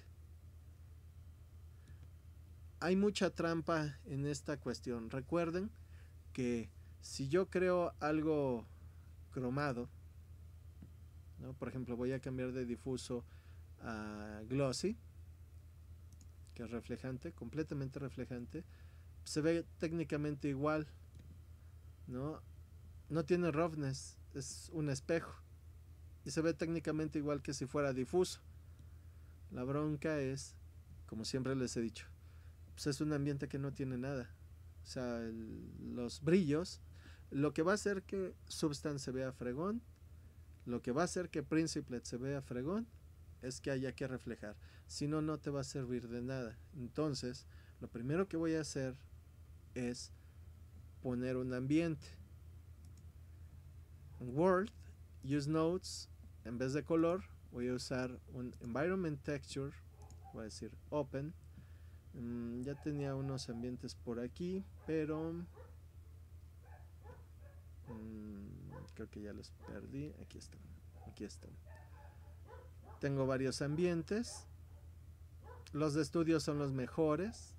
[SPEAKER 1] Hay mucha trampa en esta cuestión. Recuerden que si yo creo algo cromado, ¿no? Por ejemplo, voy a cambiar de difuso a glossy, que es reflejante, completamente reflejante. Se ve técnicamente igual, ¿no? No tiene roughness, es un espejo. Y se ve técnicamente igual que si fuera difuso. La bronca es, como siempre les he dicho, pues es un ambiente que no tiene nada. O sea, los brillos, lo que va a hacer que Substance se vea fregón, lo que va a hacer que Principlet se vea fregón, es que haya que reflejar. Si no, no te va a servir de nada. Entonces, lo primero que voy a hacer es poner un ambiente. En Word, Use Nodes, en vez de color, voy a usar un Environment Texture. Voy a decir Open. Ya tenía unos ambientes por aquí, pero creo que ya los perdí. Aquí están. Aquí están. Tengo varios ambientes. Los de estudio son los mejores.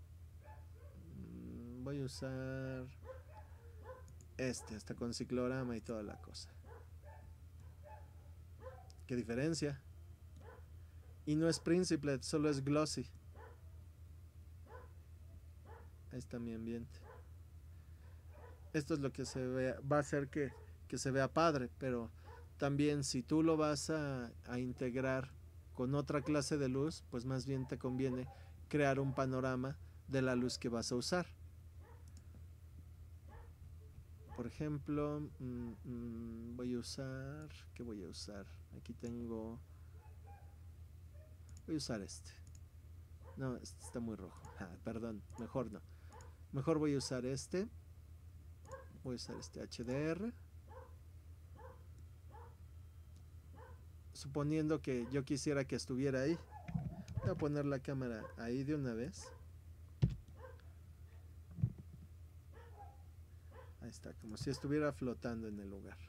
[SPEAKER 1] Voy a usar hasta con ciclorama y toda la cosa. ¿Qué diferencia? Y no es Principlet, solo es Glossy. Ahí está mi ambiente. Esto es lo que se ve, va a hacer que se vea padre, pero también si tú lo vas a integrar con otra clase de luz, pues más bien te conviene crear un panorama de la luz que vas a usar. Por ejemplo, voy a usar, ¿qué voy a usar? Aquí tengo, voy a usar este. No, este está muy rojo. Perdón, mejor no. Mejor voy a usar este. Voy a usar este HDR. Suponiendo que yo quisiera que estuviera ahí. Voy a poner la cámara ahí de una vez. Ahí está, como si estuviera flotando en el lugar.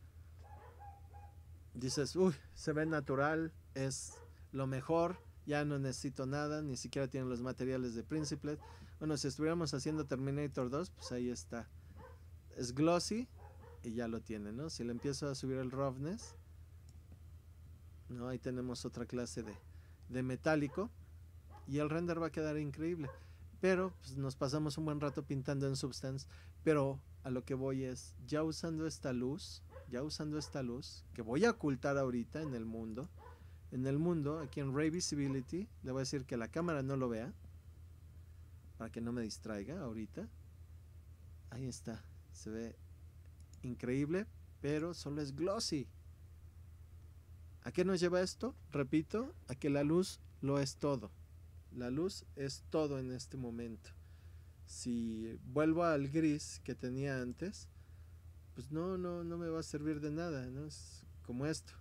[SPEAKER 1] Dices, uy, se ve natural, es lo mejor, ya no necesito nada, ni siquiera tienen los materiales de Principlet. Bueno, si estuviéramos haciendo Terminator 2, pues ahí está. Es glossy y ya lo tiene, ¿no? Si le empiezo a subir el roughness, ¿no? Ahí tenemos otra clase de metálico y el render va a quedar increíble. Pero pues, nos pasamos un buen rato pintando en Substance, pero a lo que voy es, ya usando esta luz que voy a ocultar ahorita en el mundo, aquí en Ray Visibility, le voy a decir que la cámara no lo vea, para que no me distraiga ahorita. Ahí está, se ve increíble, pero solo es glossy. ¿A qué nos lleva esto? Repito, a que la luz lo es todo. La luz es todo en este momento. Si vuelvo al gris que tenía antes, pues no me va a servir de nada, ¿no? Es como esto.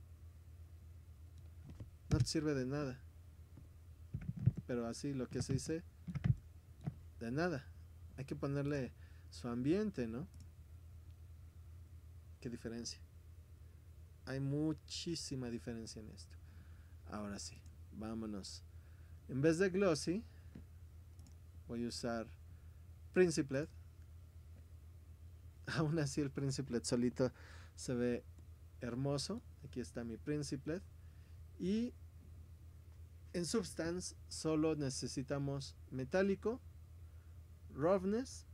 [SPEAKER 1] No te sirve de nada. Pero así lo que se dice, de nada. Hay que ponerle su ambiente, ¿no? ¿Qué diferencia? Hay muchísima diferencia en esto. Ahora sí, vámonos. En vez de glossy, voy a usar Principlet. Aún así el Principlet solito se ve hermoso. Aquí está mi Principlet. Y en Substance solo necesitamos metálico, roughness,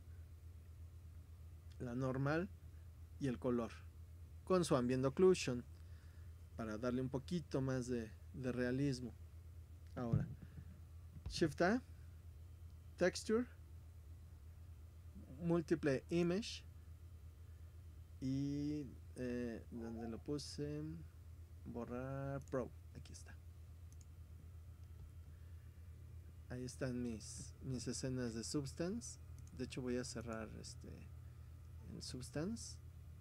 [SPEAKER 1] la normal y el color, con su ambient occlusion, para darle un poquito más de realismo. Ahora, Shift A, Texture, Multiple Image, y donde lo puse, borrar Pro, aquí está. Ahí están mis escenas de Substance. De hecho voy a cerrar en Substance.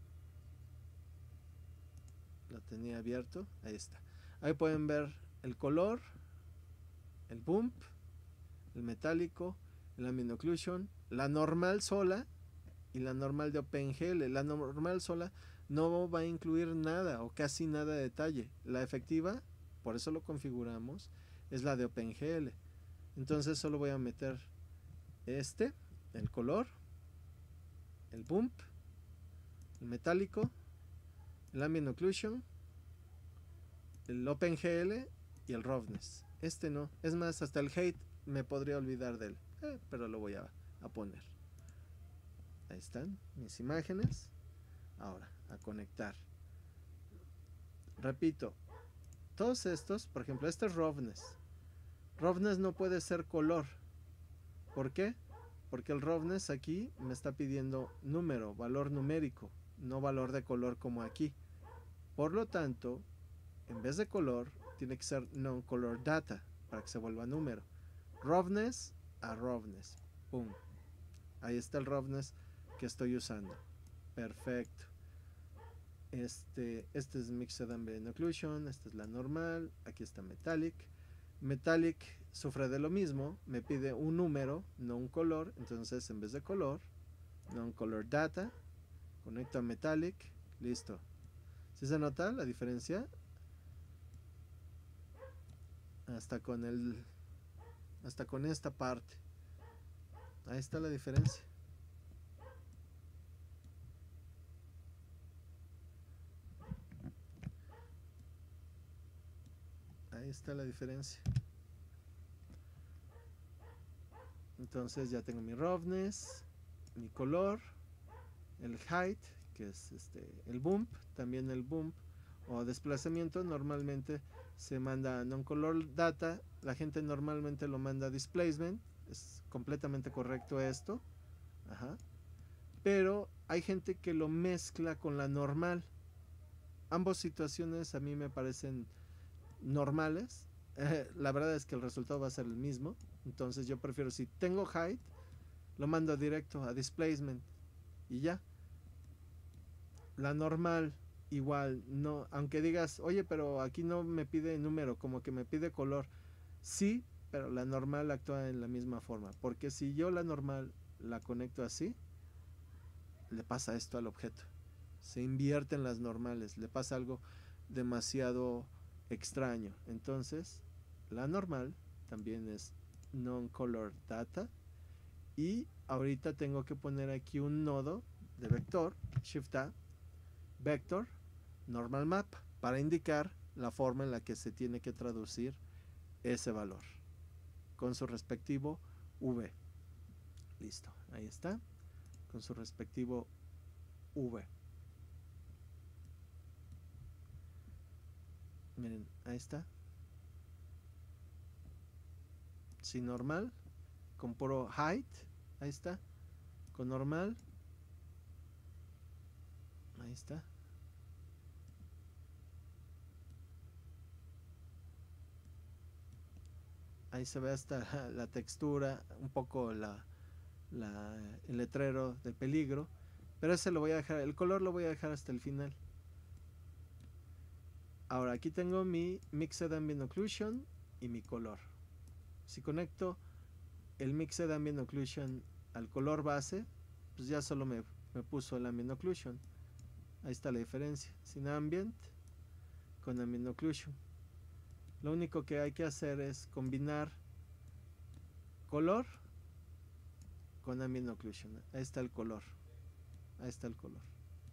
[SPEAKER 1] Lo tenía abierto. Ahí está. Ahí pueden ver el color, el bump, el metálico, el ambient occlusion, la normal sola y la normal de OpenGL. La normal sola no va a incluir nada o casi nada de detalle. La efectiva, por eso lo configuramos, es la de OpenGL. Entonces solo voy a meter el color, el bump, el metálico, el ambient occlusion, el OpenGL y el roughness. No, es más, hasta el height me podría olvidar de él, pero lo voy a poner. Ahí están mis imágenes. Ahora, a conectar. Repito, todos estos, por ejemplo, este es roughness. Roughness no puede ser color. ¿Por qué? Porque el roughness aquí me está pidiendo número, valor numérico, no valor de color como aquí. Por lo tanto, en vez de color, tiene que ser non-color data para que se vuelva número. Roughness a roughness. Pum. Ahí está el roughness que estoy usando. Perfecto. Este es Mixed Ambient Occlusion, esta es la normal, aquí está Metallic. Metallic sufre de lo mismo, me pide un número, no un color, entonces en vez de color, non-color data, conecto a Metallic, listo. ¿Sí se nota la diferencia? Hasta con esta parte. Ahí está la diferencia. está la diferencia. Entonces ya tengo mi roughness, mi color, el height, que es el bump. También el bump o desplazamiento normalmente se manda non-color data. La gente normalmente lo manda displacement. Es completamente correcto esto. Ajá. Pero hay gente que lo mezcla con la normal. Ambas situaciones a mí me parecen normales. La verdad es que el resultado va a ser el mismo. Entonces yo prefiero, si tengo height, lo mando directo a displacement y ya. La normal igual, no, aunque digas, oye, pero aquí no me pide número, como que me pide color. Sí, pero la normal actúa en la misma forma, porque si yo la normal la conecto así, le pasa esto al objeto. Se invierten las normales, le pasa algo demasiado extraño. Entonces, la normal también es non-color data. Y ahorita tengo que poner aquí un nodo de vector, Shift A, vector, normal map, para indicar la forma en la que se tiene que traducir ese valor con su respectivo V. Listo, ahí está, con su respectivo V. Miren, ahí está. Sin normal, con puro height, ahí está. Con normal, ahí está. Ahí se ve hasta la textura, un poco el letrero de peligro. Pero ese lo voy a dejar, el color lo voy a dejar hasta el final. Ahora aquí tengo mi Mixed Ambient Occlusion y mi color. Si conecto el Mixed Ambient Occlusion al color base, pues ya solo me puso el Ambient Occlusion. Ahí está la diferencia, sin Ambient con Ambient Occlusion. Lo único que hay que hacer es combinar color con Ambient Occlusion. Ahí está el color. Ahí está el color.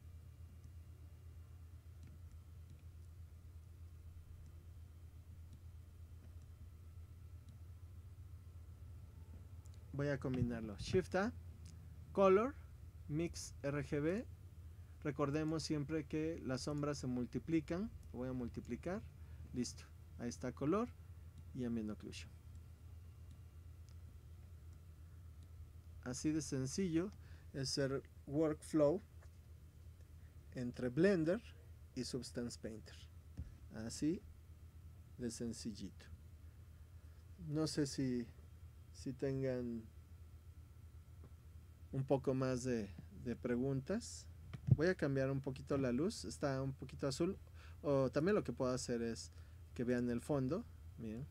[SPEAKER 1] Voy a combinarlo. Shift A, Color, Mix RGB. Recordemos siempre que las sombras se multiplican. Lo voy a multiplicar. Listo. Ahí está color y Ambient Occlusion. Así de sencillo es el workflow entre Blender y Substance Painter. Así de sencillito. No sé si tengan un poco más de preguntas. Voy a cambiar un poquito la luz, está un poquito azul. O también lo que puedo hacer es que vean el fondo. Miren.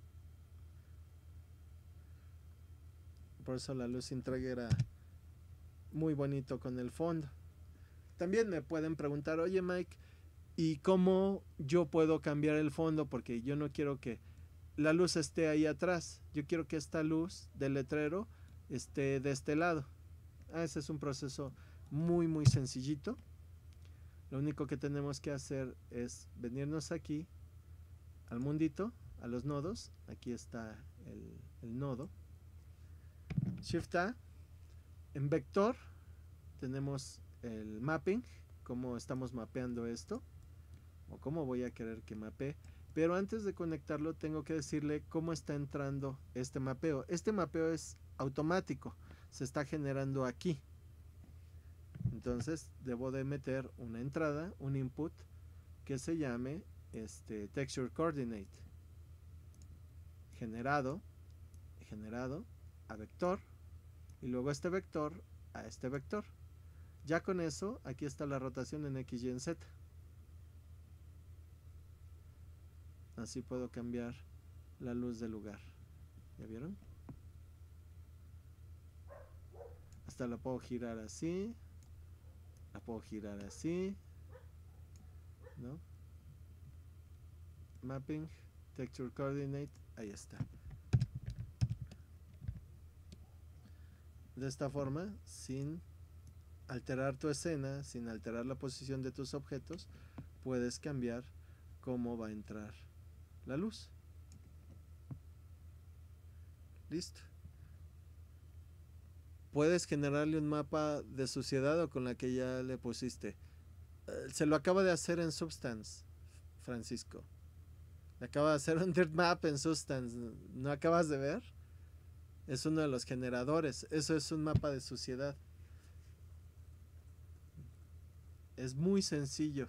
[SPEAKER 1] Por eso la luz Intrag era muy bonito con el fondo. También me pueden preguntar, oye Mike, ¿y cómo yo puedo cambiar el fondo? Porque yo no quiero que la luz esté ahí atrás. Yo quiero que esta luz del letrero esté de este lado. Ese es un proceso muy sencillito. Lo único que tenemos que hacer es venirnos aquí al mundito, a los nodos. Aquí está el nodo. Shift A. En vector tenemos el mapping, cómo estamos mapeando esto o cómo voy a querer que mapee. Pero antes de conectarlo tengo que decirle cómo está entrando este mapeo. Este mapeo es automático, se está generando aquí. Entonces debo de meter una entrada, un input que se llame texture coordinate, generado a vector, y luego este vector a este vector. Ya con eso, aquí está la rotación en X, Y, en Z. Así puedo cambiar la luz del lugar. ¿Ya vieron? Hasta la puedo girar así. La puedo girar así. ¿No? Mapping, texture coordinate, ahí está. De esta forma, sin alterar tu escena, sin alterar la posición de tus objetos, puedes cambiar cómo va a entrar la luz. Listo. Puedes generarle un mapa de suciedad o con la que ya le pusiste. Se lo acaba de hacer en Substance, Francisco. Le acaba de hacer un dirt map en Substance. ¿No acabas de ver? Es uno de los generadores. Eso es un mapa de suciedad. Es muy sencillo.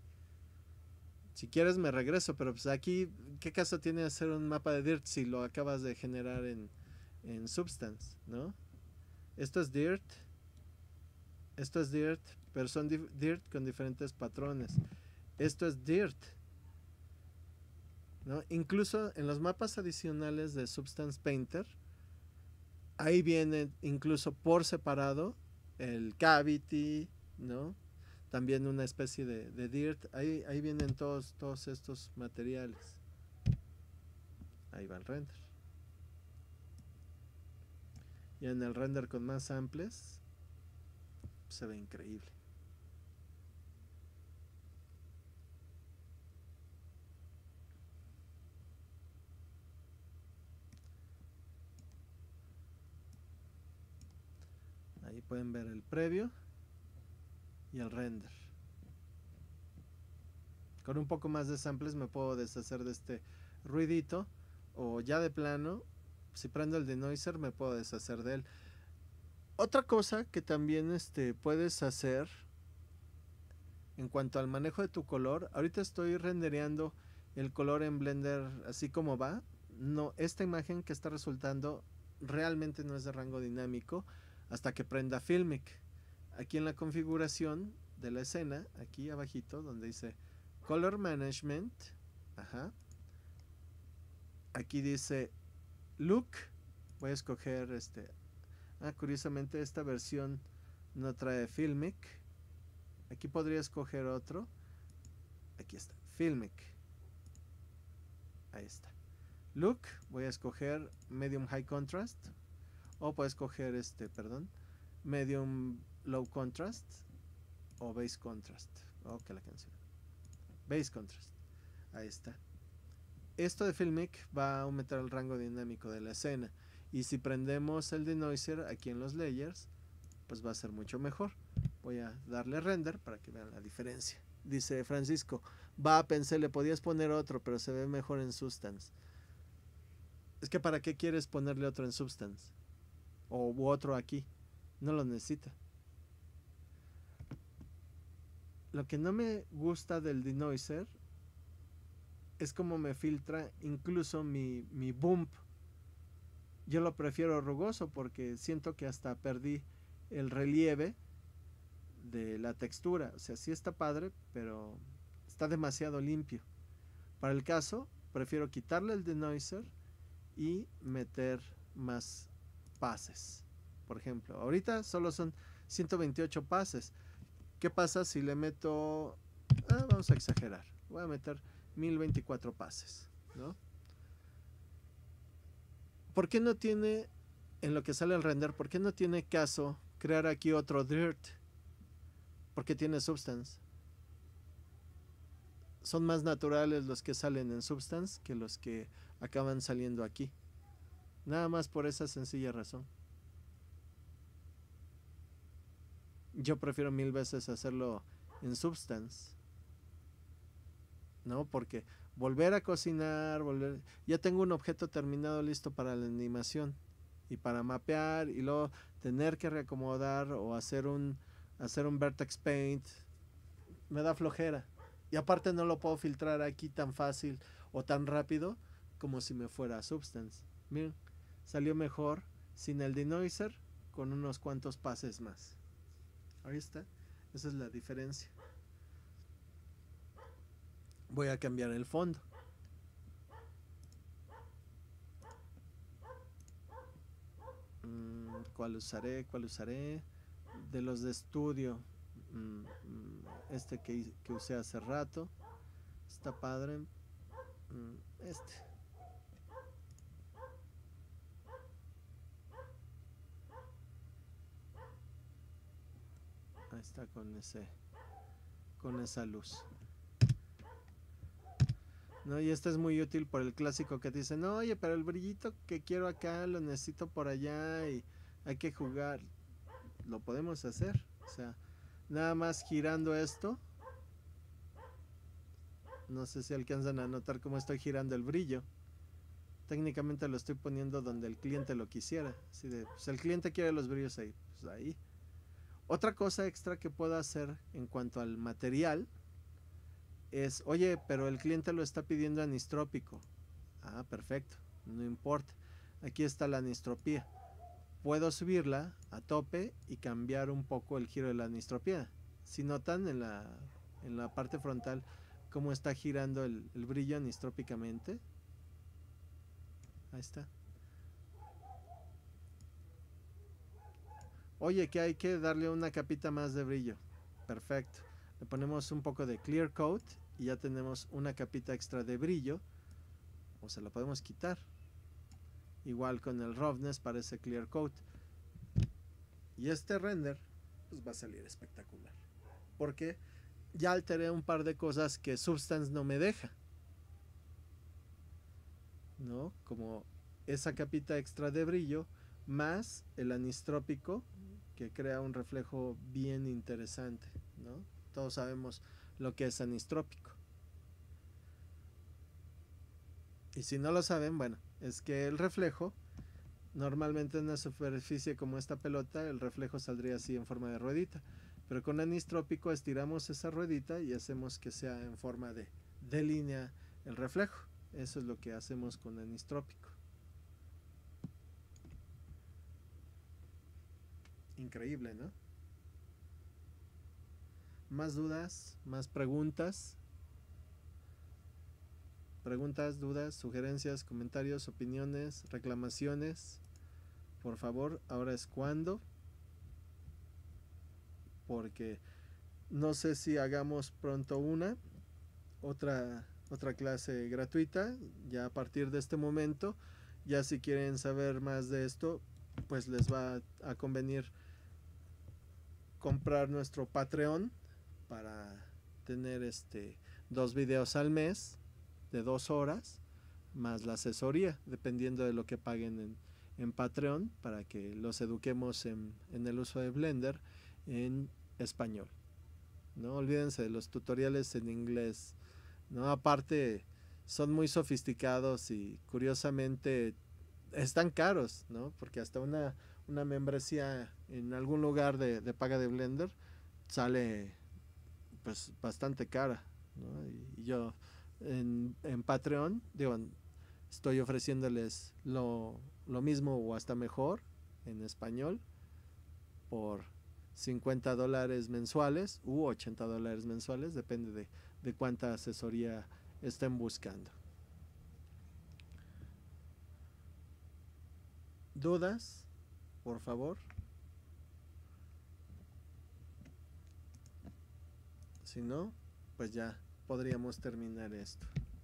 [SPEAKER 1] Si quieres me regreso, pero pues aquí, ¿qué caso tiene hacer un mapa de dirt si lo acabas de generar en Substance, ¿no? Esto es dirt, pero son dirt con diferentes patrones. Esto es dirt, ¿no? Incluso en los mapas adicionales de Substance Painter, ahí viene incluso por separado el cavity, ¿no? También una especie de dirt. Ahí vienen todos estos materiales. Ahí va el render. Y en el render con más samples se ve increíble. Ahí pueden ver el previo y el render. Con un poco más de samples me puedo deshacer de este ruidito, o ya de plano, si prendo el denoiser me puedo deshacer de él. Otra cosa que también puedes hacer en cuanto al manejo de tu color, ahorita estoy rendereando el color en Blender así como va. No, esta imagen que está resultando realmente no es de rango dinámico hasta que prenda Filmic. Aquí en la configuración de la escena, aquí abajito donde dice Color Management, ajá, aquí dice Look, voy a escoger curiosamente esta versión no trae Filmic. Aquí podría escoger otro. Aquí está, Filmic. Ahí está. Look, voy a escoger Medium High Contrast. O puedo escoger Medium Low Contrast. O Base Contrast. Ok, la canción. Base Contrast. Ahí está. Esto de Filmic va a aumentar el rango dinámico de la escena. Y si prendemos el denoiser aquí en los layers, pues va a ser mucho mejor. Voy a darle render para que vean la diferencia. Dice Francisco, pensé le podías poner otro, pero se ve mejor en Substance. Es que ¿para qué quieres ponerle otro en Substance? O otro aquí. No lo necesita. Lo que no me gusta del denoiser es como me filtra incluso mi bump. Yo lo prefiero rugoso porque siento que hasta perdí el relieve de la textura. O sea, sí está padre, pero está demasiado limpio. Para el caso, prefiero quitarle el denoiser y meter más pases. Por ejemplo, ahorita solo son 128 pases. ¿Qué pasa si le meto, vamos a exagerar, voy a meter 1024 pases, ¿no? ¿Por qué no tiene, en lo que sale el render, por qué no tiene caso crear aquí otro dirt? Porque tiene Substance. Son más naturales los que salen en Substance que los que acaban saliendo aquí. Nada más por esa sencilla razón. Yo prefiero 1000 veces hacerlo en Substance, ¿no? Porque volver a cocinar, ya tengo un objeto terminado listo para la animación y para mapear y luego tener que reacomodar o hacer un vertex paint me da flojera. Y aparte no lo puedo filtrar aquí tan fácil o tan rápido como si me fuera a Substance. Miren, salió mejor sin el denoiser con unos cuantos pases más. Ahí está, esa es la diferencia. Voy a cambiar el fondo. ¿Cuál usaré? De los de estudio, este que usé hace rato está padre. Ahí está con esa luz. ¿no? Y este es muy útil por el clásico que te dicen, no, oye, pero el brillito que quiero acá lo necesito por allá y hay que jugar. Lo podemos hacer. O sea, nada más girando esto. No sé si alcanzan a notar cómo estoy girando el brillo. Técnicamente lo estoy poniendo donde el cliente lo quisiera. Así de, pues el cliente quiere los brillos ahí. Pues ahí. Otra cosa extra que puedo hacer en cuanto al material es, oye, pero el cliente lo está pidiendo anistrópico. Ah, perfecto, no importa. Aquí está la anistropía. Puedo subirla a tope y cambiar un poco el giro de la anistropía. Si notan en la parte frontal cómo está girando el brillo anistrópicamente. Ahí está. Oye, que hay que darle una capita más de brillo. Perfecto. Le ponemos un poco de clear coat y ya tenemos una capita extra de brillo. O se la podemos quitar. Igual con el roughness para ese clear coat. Y este render pues va a salir espectacular. Porque ya alteré un par de cosas que Substance no me deja, ¿no? Como esa capita extra de brillo más el anistrópico que crea un reflejo bien interesante, ¿no? Todos sabemos lo que es anistrópico. Y si no lo saben, bueno, es que el reflejo, normalmente en una superficie como esta pelota, el reflejo saldría así en forma de ruedita. Pero con anistrópico estiramos esa ruedita y hacemos que sea en forma de línea el reflejo. Eso es lo que hacemos con anistrópico. Increíble, ¿no? Más dudas, más preguntas. Preguntas, dudas, sugerencias, comentarios, opiniones, reclamaciones. Por favor, ahora es cuando. Porque no sé si hagamos pronto otra clase gratuita, ya a partir de este momento. Ya si quieren saber más de esto, pues les va a convenir comprar nuestro Patreon para tener 2 videos al mes de 2 horas más la asesoría, dependiendo de lo que paguen en Patreon, para que los eduquemos en el uso de Blender en español. No olvídense de los tutoriales en inglés, ¿no? Aparte son muy sofisticados y curiosamente están caros, ¿no? Porque hasta una membresía en algún lugar de paga de Blender sale pues bastante cara, ¿no? Y yo en Patreon, digo, estoy ofreciéndoles lo mismo o hasta mejor en español por $50 mensuales u $80 mensuales, depende de cuánta asesoría estén buscando. ¿Dudas? Por favor. Si no, pues ya podríamos terminar esto.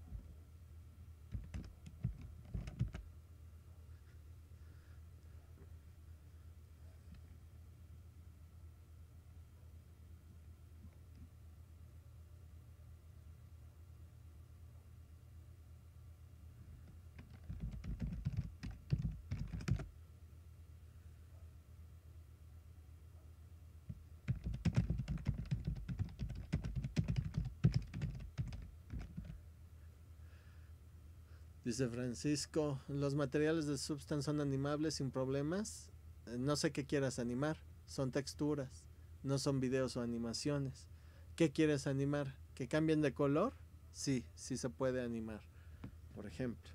[SPEAKER 1] Dice Francisco, los materiales de Substance son animables sin problemas. No sé qué quieras animar, son texturas, no son videos o animaciones. ¿Qué quieres animar? ¿Que cambien de color? Sí, sí se puede animar. Por ejemplo,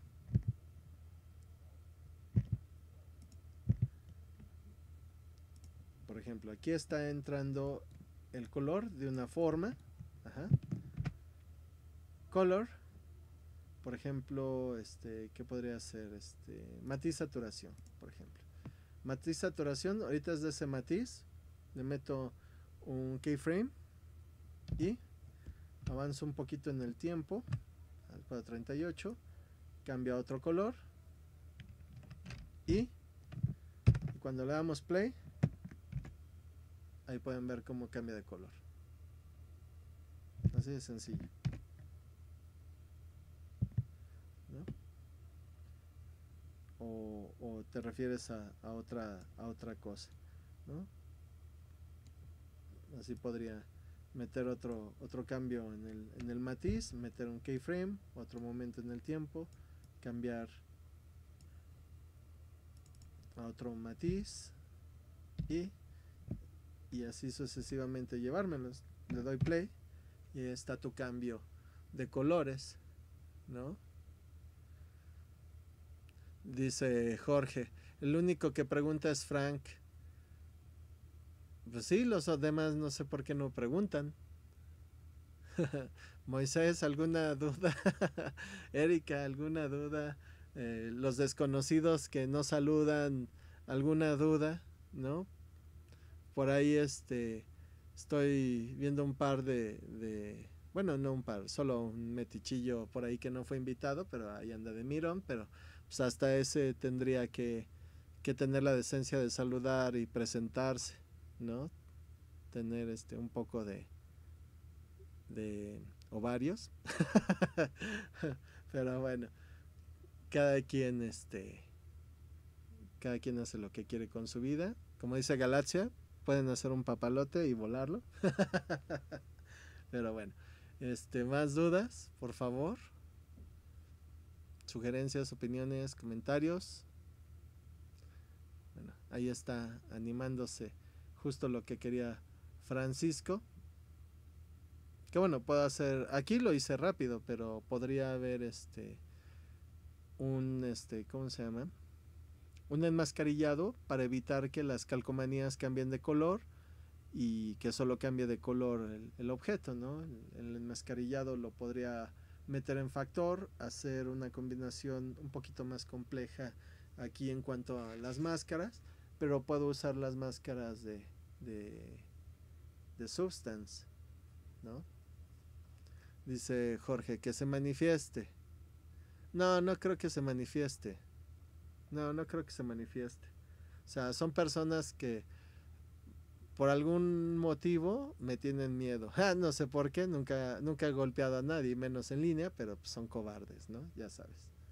[SPEAKER 1] aquí está entrando el color de una forma. Ajá. Color. Por ejemplo, ¿qué podría ser? Matiz saturación, por ejemplo. Matiz saturación, ahorita es de ese matiz. Le meto un keyframe y avanzo un poquito en el tiempo al cuadro 38, cambia a otro color y cuando le damos play, ahí pueden ver cómo cambia de color. Así de sencillo. o te refieres a otra cosa, ¿no? Así podría meter otro cambio en el matiz, meter un keyframe, otro momento en el tiempo, cambiar a otro matiz y así sucesivamente llevármelos. Le doy play y está tu cambio de colores, ¿no? Dice Jorge, el único que pregunta es Frank. Pues sí, los demás no sé por qué no preguntan. Moisés, ¿alguna duda? Erika, ¿alguna duda? Los desconocidos que no saludan, ¿alguna duda? ¿No? Por ahí estoy viendo un par bueno, no un par, solo un metichillo por ahí que no fue invitado, pero ahí anda de mirón, pero pues hasta ese tendría que tener la decencia de saludar y presentarse, ¿no? Tener un poco de ovarios. Pero bueno, cada quien cada quien hace lo que quiere con su vida. Como dice Galaxia, pueden hacer un papalote y volarlo. Pero bueno, más dudas, por favor. Sugerencias, opiniones, comentarios. Bueno, ahí está animándose justo lo que quería Francisco. Que bueno, puedo hacer, aquí lo hice rápido, pero podría haber ¿cómo se llama? Un enmascarillado para evitar que las calcomanías cambien de color y que solo cambie de color el objeto, ¿no? El enmascarillado lo podría meter en factor, hacer una combinación un poquito más compleja aquí en cuanto a las máscaras, pero puedo usar las máscaras de Substance, ¿no? Dice Jorge, que se manifieste. No, no creo que se manifieste. No creo que se manifieste. O sea, son personas que por algún motivo me tienen miedo. No sé por qué, nunca he golpeado a nadie, menos en línea, pero pues son cobardes, ¿no? Ya sabes.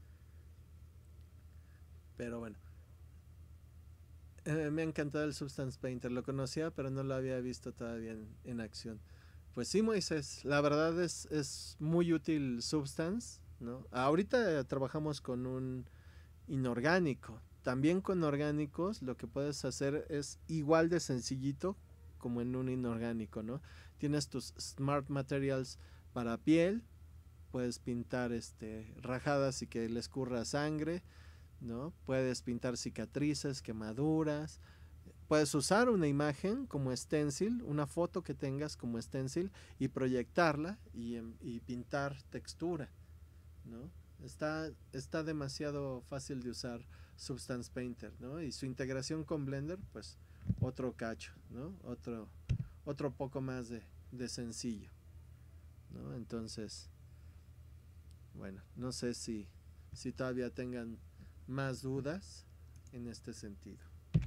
[SPEAKER 1] Pero bueno. Me ha encantado el Substance Painter. Lo conocía, pero no lo había visto todavía en acción. Pues sí, Moisés, la verdad es muy útil Substance, ¿no? Ahorita trabajamos con un inorgánico. También con orgánicos lo que puedes hacer es igual de sencillito como en un inorgánico, ¿no? Tienes tus Smart Materials para piel, puedes pintar rajadas y que le escurra sangre, ¿no? Puedes pintar cicatrices, quemaduras. Puedes usar una imagen como stencil, una foto que tengas como stencil y proyectarla y pintar textura, ¿no? Está demasiado fácil de usar Substance Painter, ¿no? Y su integración con Blender, pues otro cacho, ¿no? Otro poco más de sencillo, ¿no? Entonces, bueno, no sé si todavía tengan más dudas en este sentido.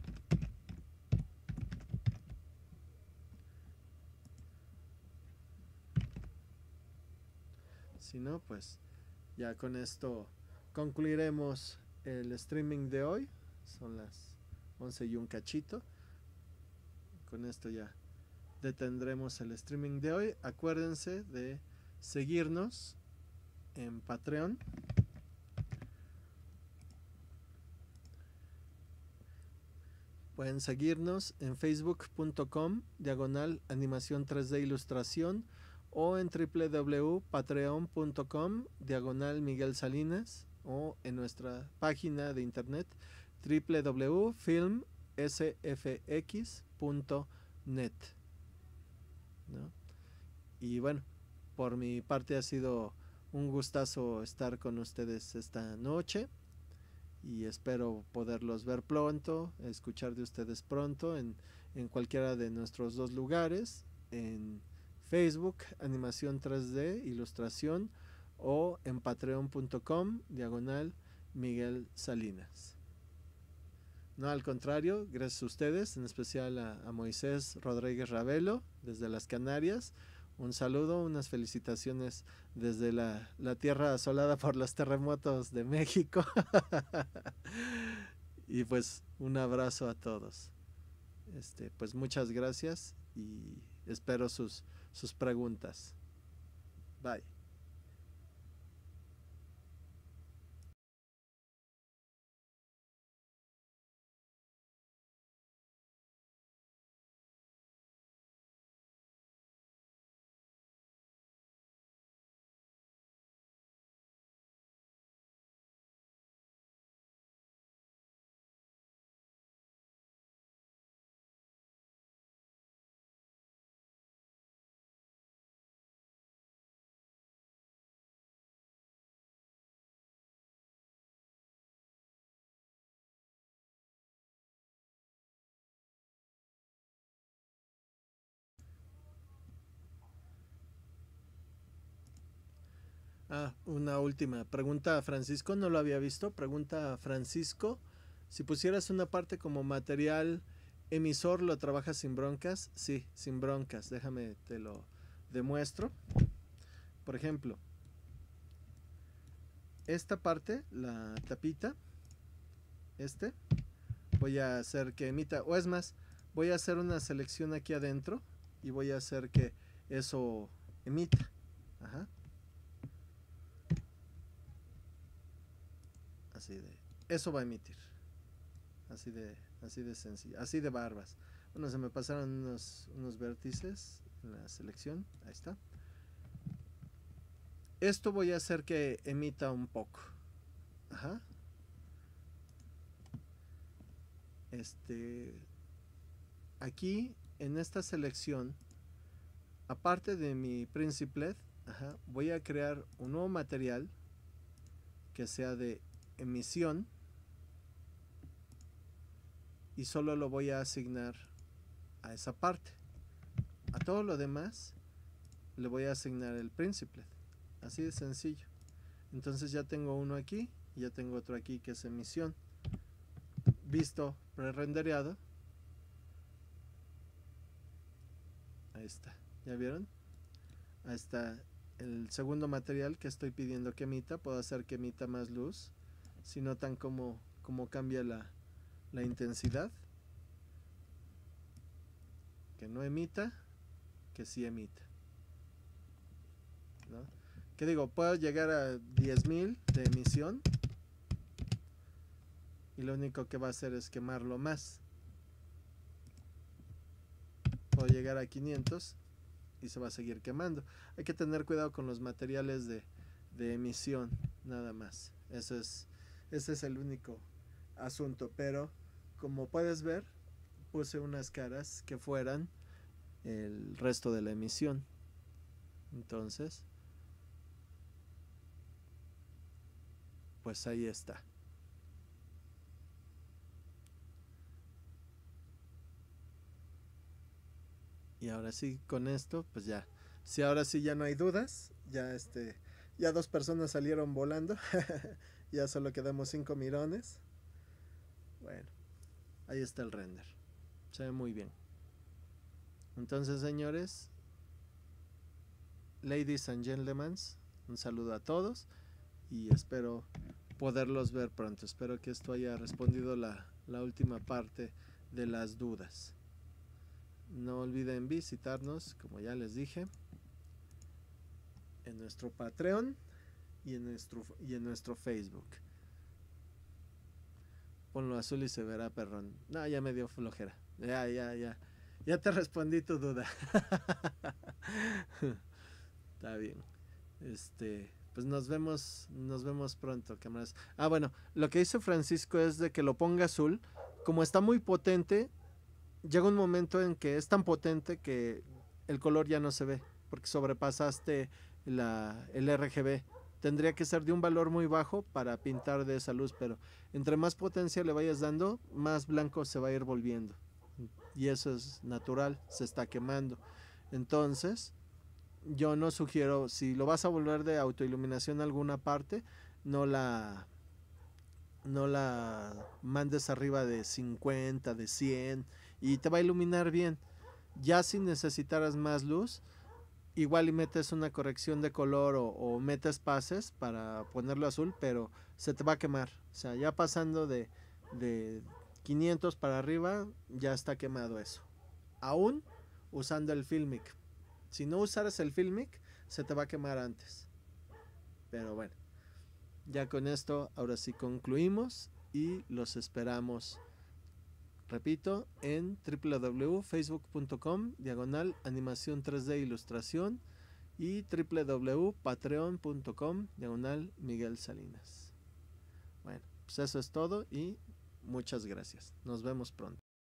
[SPEAKER 1] Si no, pues ya con esto concluiremos el streaming de hoy. Son las 11 y un cachito. Con esto ya detendremos el streaming de hoy. Acuérdense de seguirnos en Patreon. Pueden seguirnos en facebook.com/animación 3D ilustración o en www.patreon.com/Miguel Salinas o en nuestra página de internet www.filmsfx.net, ¿no? Y bueno, por mi parte ha sido un gustazo estar con ustedes esta noche y espero poderlos ver pronto, escuchar de ustedes pronto en cualquiera de nuestros dos lugares, en Facebook, Animación 3D, Ilustración, o en patreon.com/Miguel Salinas. No, al contrario, gracias a ustedes, en especial a Moisés Rodríguez Ravelo, desde las Canarias. Un saludo, unas felicitaciones desde la tierra asolada por los terremotos de México. Y pues un abrazo a todos. Pues muchas gracias y espero sus preguntas. Bye. Una última pregunta a Francisco, no lo había visto. Pregunta a Francisco, si pusieras una parte como material emisor, ¿lo trabajas sin broncas? Sí, sin broncas. Déjame, te lo demuestro. Por ejemplo, esta parte, la tapita, este, voy a hacer que emita, o es más, voy a hacer una selección aquí adentro y voy a hacer que eso emita. Ajá. Así de, eso va a emitir. Así de sencillo, así de barbas. Bueno, se me pasaron unos vértices en la selección, ahí está. Esto voy a hacer que emita un poco. Ajá. Aquí en esta selección, aparte de mi Principlet, voy a crear un nuevo material que sea de emisión y solo lo voy a asignar a esa parte. A todo lo demás le voy a asignar el Principlet. Así de sencillo. Entonces ya tengo uno aquí y ya tengo otro aquí que es emisión. Visto pre-rendereado. Ahí está. ¿Ya vieron? Ahí está el segundo material que estoy pidiendo que emita. Puedo hacer que emita más luz. Si notan cómo cambia la intensidad. Que no emita, que sí emita. ¿No? ¿Qué digo? Puedo llegar a 10.000 de emisión. Y lo único que va a hacer es quemarlo más. Puedo llegar a 500 y se va a seguir quemando. Hay que tener cuidado con los materiales de emisión, nada más. Ese es el único asunto. Pero como puedes ver, puse unas caras que fueran el resto de la emisión. Entonces, pues ahí está. Y ahora sí, con esto, pues ya. Si ahora sí ya no hay dudas, ya dos personas salieron volando. Ya solo quedamos 5 mirones. Bueno, ahí está el render. Se ve muy bien. Entonces, señores, ladies and gentlemen, un saludo a todos y espero poderlos ver pronto. Espero que esto haya respondido la última parte de las dudas. No olviden visitarnos, como ya les dije, en nuestro Patreon y en nuestro Facebook. Ponlo azul y se verá perrón. No, ya me dio flojera. Ya te respondí tu duda. Está bien. Pues nos vemos pronto, cámaras. Bueno, lo que dice Francisco es de que lo ponga azul. Como está muy potente, llega un momento en que es tan potente que el color ya no se ve, porque sobrepasaste el RGB. Tendría que ser de un valor muy bajo para pintar de esa luz, pero entre más potencia le vayas dando, más blanco se va a ir volviendo. Y eso es natural, se está quemando. Entonces, yo no sugiero, si lo vas a volver de autoiluminación a alguna parte, no la mandes arriba de 50, de 100 y te va a iluminar bien. Ya si necesitaras más luz, igual y metes una corrección de color o metes pases para ponerlo azul, pero se te va a quemar. O sea, ya pasando de de 500 para arriba ya está quemado eso. Aún usando el Filmic. Si no usaras el Filmic, se te va a quemar antes. Pero bueno, ya con esto ahora sí concluimos y los esperamos, repito, en www.facebook.com/animación 3D ilustración y www.patreon.com/Miguel Salinas. Bueno, pues eso es todo y muchas gracias. Nos vemos pronto.